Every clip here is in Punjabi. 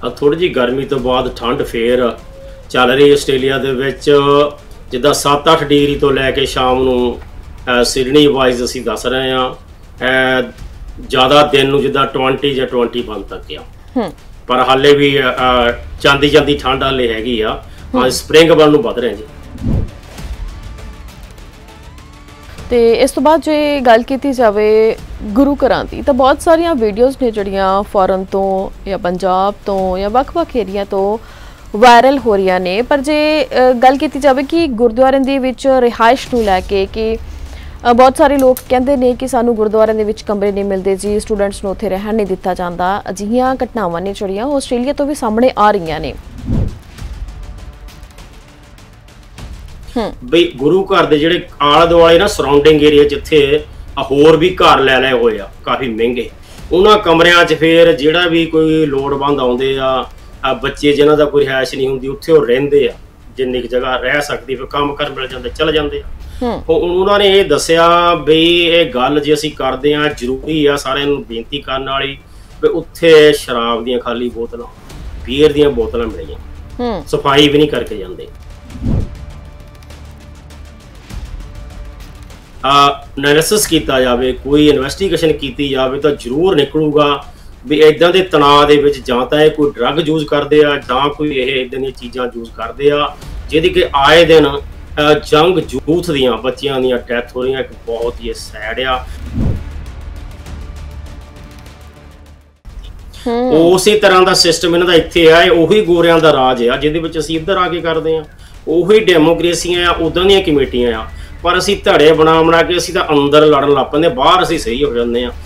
ਥੋੜ੍ਹੀ ਜਿਹੀ ਗਰਮੀ ਤੋਂ ਬਾਅਦ ਠੰਡ ਫੇਰ ਚੱਲ ਰਹੀ ਆਸਟ੍ਰੇਲੀਆ ਦੇ ਵਿੱਚ। ਜਿੱਦਾਂ 7-8 ਡਿਗਰੀ ਤੋਂ ਲੈ ਕੇ ਸ਼ਾਮ ਨੂੰ ਸਿਡਨੀ ਵਾਈਜ਼ ਅਸੀਂ ਦੱਸ ਰਹੇ ਹਾਂ ਜ਼ਿਆਦਾ ਦਿਨ ਨੂੰ ਜਿੱਦਾਂ 20 ਜਾਂ 21 ਤੱਕ ਆ। ਪਰ ਹਾਲੇ ਵੀ ਜਾਂਦੀ ਠੰਡ ਹਾਲੇ ਹੈਗੀ ਆ। ਸਪਰਿੰਗ ਵੱਲ ਨੂੰ ਵੱਧ ਰਹੇ ਜੀ। ਤੇ ਇਸ ਤੋਂ ਬਾਅਦ ਜੇ ਗੱਲ ਕੀਤੀ ਜਾਵੇ ਗੁਰੂ ਘਰਾਂ ਦੀ, ਤਾਂ ਬਹੁਤ ਸਾਰੀਆਂ ਵੀਡੀਓਜ਼ ਨੇ ਜਿਹੜੀਆਂ ਫੋਰਨ ਤੋਂ ਜਾਂ ਪੰਜਾਬ ਤੋਂ ਜਾਂ ਵੱਖ-ਵੱਖ ਏਰੀਆ ਤੋਂ ਵਾਇਰਲ ਹੋ ਰਹੀਆਂ ਨੇ। ਪਰ ਜੇ ਗੱਲ ਕੀਤੀ ਜਾਵੇ ਕਿ ਗੁਰਦੁਆਰਿਆਂ ਦੇ ਵਿੱਚ ਰਿਹਾਇਸ਼ ਨੂੰ ਲੈ ਕੇ ਕਿ ਬਹੁਤ ਸਾਰੇ ਲੋਕ ਕਹਿੰਦੇ ਨੇ ਕਿ ਸਾਨੂੰ ਗੁਰਦੁਆਰਿਆਂ ਦੇ ਵਿੱਚ ਕਮਰੇ ਨਹੀਂ ਮਿਲਦੇ ਜੀ, ਸਟੂਡੈਂਟਸ ਨੂੰ ਉੱਥੇ ਰਹਿਣ ਨਹੀਂ ਦਿੱਤਾ ਜਾਂਦਾ। ਅਜਿਹੀਆਂ ਘਟਨਾਵਾਂ ਨੇ ਜਿਹੜੀਆਂ ਉਹ ਆਸਟ੍ਰੇਲੀਆ ਤੋਂ ਵੀ ਸਾਹਮਣੇ ਆ ਰਹੀਆਂ ਨੇ। ਬਈ ਗੁਰੂ ਘਰ ਦੇ ਜਿਹੜੇ ਆਲੇ ਦੁਆਲੇ ਨਾ ਸਰਾਊਂਡਿੰਗ ਏਰੀਆ ਜਿੱਥੇ ਹੋਰ ਵੀ ਘਰ ਲੈ ਹੋਏ ਆ ਕਾਫੀ ਮਹਿੰਗੇ, ਉਹਨਾਂ ਕਮਰਿਆਂ 'ਚ ਫਿਰ ਜਿਹੜਾ ਵੀ ਕੋਈ ਲੋੜਵੰਦ ਆਉਂਦੇ ਆ ਬੱਚੇ ਜਿਨ੍ਹਾਂ ਦਾ ਕੋਈ ਰਿਹਾਇਸ਼ ਨਹੀਂ ਹੁੰਦੀ ਉੱਥੇ ਉਹ ਰਹਿੰਦੇ ਆ। ਜਿੰਨੀ ਕੁ ਜਗ੍ਹਾ ਰਹਿ ਸਕਦੀ ਫਿਰ ਕੰਮ ਕਰ ਮਿਲ ਜਾਂਦੇ ਚਲੇ ਜਾਂਦੇ ਆ। ਉਹਨਾਂ ਨੇ ਇਹ ਦੱਸਿਆ ਬਈ ਇਹ ਗੱਲ ਜੇ ਅਸੀਂ ਕਰਦੇ ਹਾਂ ਜ਼ਰੂਰੀ ਆ ਸਾਰਿਆਂ ਨੂੰ ਬੇਨਤੀ ਕਰਨ ਵਾਲੀ ਵੀ ਉੱਥੇ ਸ਼ਰਾਬ ਦੀਆਂ ਖਾਲੀ ਬੋਤਲਾਂ, ਬੀਅਰ ਦੀਆਂ ਬੋਤਲਾਂ ਮਿਲੀਆਂ, ਸਫਾਈ ਵੀ ਨਹੀਂ ਕਰਕੇ ਜਾਂਦੇ। ਐਨਾਲਿਸਿਸ ਕੀਤਾ ਜਾਵੇ, ਕੋਈ ਇਨਵੈਸਟੀਗੇਸ਼ਨ ਕੀਤੀ ਜਾਵੇ ਤਾਂ ਜ਼ਰੂਰ ਨਿਕਲੂਗਾ ਵੀ ਇੱਦਾਂ ਦੇ ਤਣਾਅ ਦੇ ਵਿੱਚ ਜਾਂ ਤਾਂ ਇਹ ਕੋਈ ਡਰੱਗ ਯੂਜ਼ ਕਰਦੇ ਆ ਜਾਂ ਕੋਈ ਇਹ ਇੱਦਾਂ ਦੀਆਂ ਚੀਜ਼ਾਂ ਯੂਜ਼ ਕਰਦੇ ਆ ਜਿਹਦੀ ਕਿ ਆਏ ਦਿਨ ਯੰਗ ਯੂਥ ਦੀਆਂ ਬੱਚਿਆਂ ਦੀਆਂ ਡੈਥ ਹੋ ਰਹੀਆਂ। ਇੱਕ ਬਹੁਤ ਹੀ ਸੈਡ ਆ। ਉਸੇ ਤਰ੍ਹਾਂ ਦਾ ਸਿਸਟਮ ਇਹਨਾਂ ਦਾ ਇੱਥੇ ਆ। ਉਹੀ ਗੋਰਿਆਂ ਦਾ ਰਾਜ ਆ ਜਿਹਦੇ ਵਿੱਚ ਅਸੀਂ ਇੱਧਰ ਆ ਕੇ ਕਰਦੇ ਆ। ਉਹੀ ਡੈਮੋਕ੍ਰੇਸੀਆਂ ਆ, ਉੱਦਾਂ ਦੀਆਂ ਕਮੇਟੀਆਂ ਆ। ਪਰ ਅਸੀਂ ਧੜੇ ਬਣਾ ਕੇ ਅਸੀਂ ਤਾਂ ਅੰਦਰ ਲੜਨ ਲੱਗ ਪੈਂਦੇ, ਬਾਹਰ ਅਸੀਂ ਸਹੀ ਹੋ ਜਾਂਦੇ ਆ।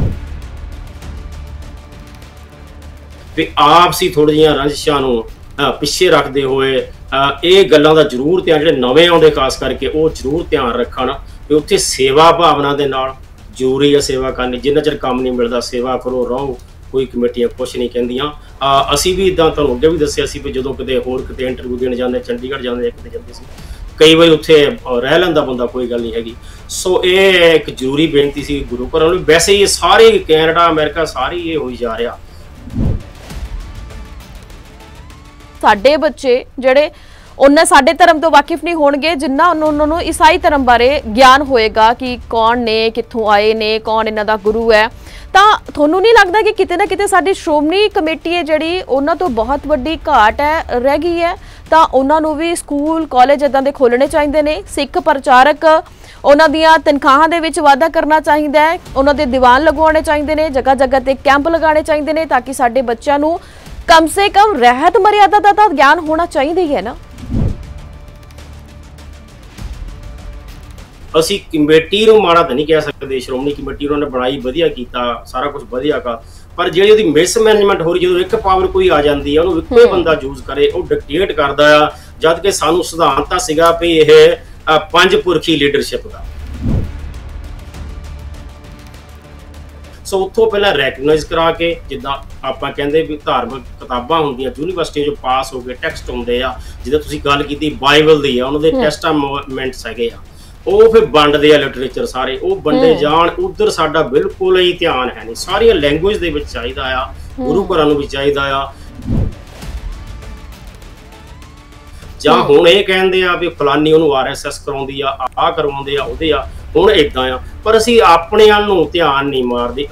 ਵੀ ਆਪਸੀ ਥੋੜ੍ਹੀਆਂ ਜਿਹੀਆਂ ਰੰਜਿਸ਼ਾਂ ਨੂੰ ਪਿੱਛੇ ਰੱਖਦੇ ਹੋਏ ਇਹ ਗੱਲਾਂ ਦਾ ਜ਼ਰੂਰ ਧਿਆਨ, ਜਿਹੜੇ ਨਵੇਂ ਆਉਂਦੇ ਖਾਸ ਕਰਕੇ ਉਹ ਜ਼ਰੂਰ ਧਿਆਨ ਰੱਖਣ ਵੀ ਉੱਥੇ ਸੇਵਾ ਭਾਵਨਾ ਦੇ ਨਾਲ ਜ਼ਰੂਰੀ ਆ ਸੇਵਾ ਕਰਨੀ। ਜਿੰਨਾ ਚਿਰ ਕੰਮ ਨਹੀਂ ਮਿਲਦਾ ਸੇਵਾ ਕਰੋ, ਰਹੋ। ਕੋਈ ਕਮੇਟੀਆਂ ਕੁਛ ਨਹੀਂ ਕਹਿੰਦੀਆਂ। ਅਸੀਂ ਵੀ ਇੱਦਾਂ ਤੁਹਾਨੂੰ ਅੱਗੇ ਵੀ ਦੱਸਿਆ ਸੀ ਵੀ ਜਦੋਂ ਕਿਤੇ ਹੋਰ ਕਿਤੇ ਇੰਟਰਵਿਊ ਦੇਣ ਜਾਂਦੇ, ਚੰਡੀਗੜ੍ਹ ਜਾਂਦੇ, ਕਿਤੇ ਜਾਂਦੇ ਸੀ, ਕਈ ਵਾਰੀ ਉੱਥੇ ਰਹਿ ਲੈਂਦਾ ਬੰਦਾ, ਕੋਈ ਗੱਲ ਨਹੀਂ ਹੈਗੀ। ਸੋ ਇਹ ਇੱਕ ਜ਼ਰੂਰੀ ਬੇਨਤੀ ਸੀ ਗੁਰੂ ਘਰਾਂ ਨੂੰ। ਵੈਸੇ ਹੀ ਸਾਰੇ ਕੈਨੇਡਾ, ਅਮਰੀਕਾ ਸਾਰੇ ਇਹ ਹੋਈ ਜਾ ਰਿਹਾ। ਸਾਡੇ ਬੱਚੇ ਜਿਹੜੇ ਉਹਨਾਂ ਸਾਡੇ ਧਰਮ ਤੋਂ ਵਾਕਿਫ ਨਹੀਂ ਹੋਣਗੇ ਜਿੰਨਾ ਉਹਨਾਂ ਨੂੰ ਈਸਾਈ ਧਰਮ ਬਾਰੇ ਗਿਆਨ ਹੋਏਗਾ ਕਿ ਕੌਣ ਨੇ, ਕਿੱਥੋਂ ਆਏ ਨੇ, ਕੌਣ ਇਹਨਾਂ ਦਾ ਗੁਰੂ ਹੈ। ਤਾਂ ਤੁਹਾਨੂੰ ਨਹੀਂ ਲੱਗਦਾ ਕਿ ਕਿਤੇ ਨਾ ਕਿਤੇ ਸਾਡੀ ਸ਼੍ਰੋਮਣੀ ਕਮੇਟੀ ਹੈ ਜਿਹੜੀ ਉਹਨਾਂ ਤੋਂ ਬਹੁਤ ਵੱਡੀ ਘਾਟ ਹੈ ਰਹਿ ਗਈ ਹੈ? ਤਾਂ ਉਹਨਾਂ ਨੂੰ ਵੀ ਸਕੂਲ, ਕਾਲਜ ਇੱਦਾਂ ਦੇ ਖੋਲ੍ਹਣੇ ਚਾਹੀਦੇ ਨੇ। ਸਿੱਖ ਪ੍ਰਚਾਰਕ ਉਹਨਾਂ ਦੀਆਂ ਤਨਖਾਹਾਂ ਦੇ ਵਿੱਚ ਵਾਧਾ ਕਰਨਾ ਚਾਹੀਦਾ ਹੈ। ਉਹਨਾਂ ਦੇ ਦੀਵਾਨ ਲਗਵਾਉਣੇ ਚਾਹੀਦੇ ਨੇ, ਜਗ੍ਹਾ ਜਗ੍ਹਾ ਤੇ ਕੈਂਪ ਲਗਾਉਣੇ ਚਾਹੀਦੇ ਨੇ ਤਾਂ ਕਿ ਸਾਡੇ ਬੱਚਿਆਂ ਨੂੰ ਕਮ ਸੇ ਕਮ ਰਹਿਤ ਮਰਿਆਦਾ ਦਾ ਤਾਂ ਗਿਆਨ ਹੋਣਾ ਚਾਹੀਦਾ ਹੀ ਹੈ ਨਾ। ਅਸੀਂ ਕਮੇਟੀ ਨੂੰ ਮਾੜਾ ਤਾਂ ਨਹੀਂ ਕਹਿ ਸਕਦੇ। ਸ਼੍ਰੋਮਣੀ ਕਮੇਟੀ ਉਹਨਾਂ ਨੇ ਬਣਾਈ, ਵਧੀਆ ਕੀਤਾ, ਸਾਰਾ ਕੁਝ ਵਧੀਆ ਕਰ, ਪਰ ਜਿਹੜੀ ਉਹਦੀ ਮਿਸਮੈਨੇਜਮੈਂਟ ਹੋ ਰਹੀ, ਜਦੋਂ ਇੱਕ ਪਾਵਰ ਕੋਈ ਆ ਜਾਂਦੀ ਆ ਉਹਨੂੰ ਇੱਕੋ ਹੀ ਬੰਦਾ ਯੂਜ਼ ਕਰੇ, ਉਹ ਡਿਕਟੇਟ ਕਰਦਾ ਆ। ਜਦ ਕਿ ਸਾਨੂੰ ਸਿਧਾਂਤ ਤਾਂ ਸੀਗਾ ਵੀ ਇਹ ਪੰਜ ਪੁਰਖੀ ਲੀਡਰਸ਼ਿਪ ਦਾ। ਸੋ ਉੱਥੋਂ ਪਹਿਲਾਂ ਰੈਕਗਨਾਈਜ਼ ਕਰਾ ਕੇ, ਜਿੱਦਾਂ ਆਪਾਂ ਕਹਿੰਦੇ ਵੀ ਧਾਰਮਿਕ ਕਿਤਾਬਾਂ ਹੁੰਦੀਆਂ ਯੂਨੀਵਰਸਿਟੀਆਂ 'ਚੋਂ ਪਾਸ ਹੋ ਕੇ ਟੈਕਸਟ ਹੁੰਦੇ ਆ, ਜਿੱਦਾਂ ਤੁਸੀਂ ਗੱਲ ਕੀਤੀ ਬਾਈਬਲ ਦੀ ਆ, ਉਹਨਾਂ ਦੇ ਟੈਸਟਾਮੈਂਟਸ ਹੈਗੇ ਆ, ਉਹ ਫਿਰ ਵੰਡਦੇ ਆ ਲਿਟਰੇਚਰ ਸਾਰੇ, ਉਹ ਵੰਡੇ ਜਾਣ। ਉਧਰ ਸਾਡਾ ਬਿਲਕੁਲ ਹੀ ਧਿਆਨ ਹੈ ਨਹੀਂ। ਸਾਰੀਆਂ ਲੈਂਗੁਏਜ ਦੇ ਵਿੱਚ ਚਾਹੀਦਾ ਆ, ਗੁਰੂ ਘਰਾਂ ਨੂੰ ਵੀ ਚਾਹੀਦਾ ਆ। ਜਾਂ ਹੁਣ ਇਹ ਕਹਿੰਦੇ ਆ ਵੀ ਫਲਾਨੀ ਉਹਨੂੰ RSS ਕਰਾਉਂਦੀ ਆ, ਆਹ ਕਰਵਾਉਂਦੇ ਆ, ਉਹਦੇ ਆ, ਹੁਣ ਏਦਾਂ ਆ, ਪਰ ਅਸੀਂ ਆਪਣੇ ਵੱਲ ਨੂੰ ਧਿਆਨ ਨਹੀਂ ਮਾਰਦੇ।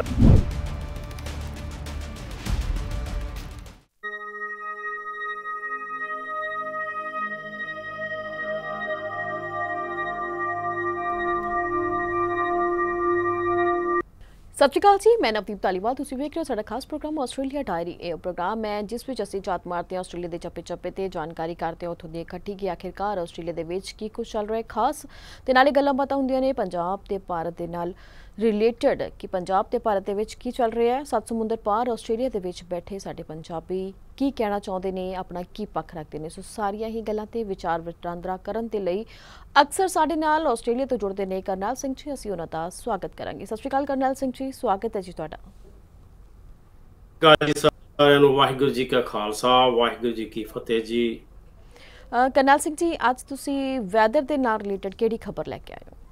ਸਤਿ ਸ਼੍ਰੀ ਅਕਾਲ ਜੀ, ਮੈਂ ਨਵਦੀਪ ਧਾਲੀਵਾਲ। ਤੁਸੀਂ ਵੇਖ ਰਹੇ ਹੋ ਸਾਡਾ ਖਾਸ ਪ੍ਰੋਗਰਾਮ ਆਸਟ੍ਰੇਲੀਆ ਡਾਇਰੀ। ਇਹ ਪ੍ਰੋਗਰਾਮ ਹੈ ਜਿਸ ਵਿੱਚ ਅਸੀਂ ਝਾਤ ਮਾਰਦੇ ਹਾਂ ਆਸਟ੍ਰੇਲੀਆ ਦੇ ਚੱਪੇ ਤੇ ਜਾਣਕਾਰੀ ਕਰਦੇ ਹਾਂ ਉੱਥੋਂ ਦੀ ਇਕੱਠੀ ਕਿ ਆਖਿਰਕਾਰ ਆਸਟ੍ਰੇਲੀਆ ਦੇ ਵਿੱਚ ਕੀ ਕੁਝ ਚੱਲ ਰਿਹਾ ਖਾਸ, ਤੇ ਨਾਲੇ ਗੱਲਾਂ ਬਾਤਾਂ ਹੁੰਦੀਆਂ ਨੇ ਪੰਜਾਬ ਤੇ ਭਾਰਤ ਦੇ ਨਾਲ ਰਿਲੇਟਡ ਕਿ ਪੰਜਾਬ ਤੇ ਭਾਰਤ ਦੇ ਵਿੱਚ ਕੀ ਚੱਲ ਰਿਹਾ ਹੈ। ਸੱਤ ਸਮੁੰਦਰ ਪਾਰ ਆਸਟ੍ਰੇਲੀਆ ਦੇ ਵਿੱਚ ਬੈਠੇ ਸਾਡੇ ਪੰਜਾਬੀ ਕੀ ਕਹਿਣਾ ਚਾਹੁੰਦੇ ਨੇ, ਆਪਣਾ ਕੀ ਪੱਖ ਰੱਖਦੇ ਨੇ। ਸੋ ਸਾਰੀਆਂ ਹੀ ਗੱਲਾਂ ਤੇ ਵਿਚਾਰ ਵਟਾਂਦਰਾ ਕਰਨ ਦੇ ਲਈ ਅਕਸਰ ਸਾਡੇ ਨਾਲ ਆਸਟ੍ਰੇਲੀਆ ਤੋਂ ਜੁੜਦੇ ਨੇ ਕਰਨੈਲ ਸਿੰਘ ਜੀ, ਅਸੀਂ ਉਹਨਾਂ ਦਾ ਸਵਾਗਤ ਕਰਾਂਗੇ। ਸਤਿ ਸ਼੍ਰੀ ਅਕਾਲ ਕਰਨੈਲ ਸਿੰਘ ਜੀ, ਸਵਾਗਤ ਹੈ ਜੀ ਤੁਹਾਡਾ। ਸਾਰਿਆਂ ਨੂੰ ਵਾਹਿਗੁਰੂ ਜੀ ਕਾ ਖਾਲਸਾ, ਵਾਹਿਗੁਰੂ ਜੀ ਕੀ ਫਤਿਹ ਜੀ। ਕਰਨੈਲ ਸਿੰਘ ਜੀ, ਅੱਜ ਤੁਸੀਂ ਵੈਦਰ ਦੇ ਨਾਲ ਰਿਲੇਟਡ ਕਿਹੜੀ ਖਬਰ ਲੈ ਕੇ ਆਏ ਹੋ?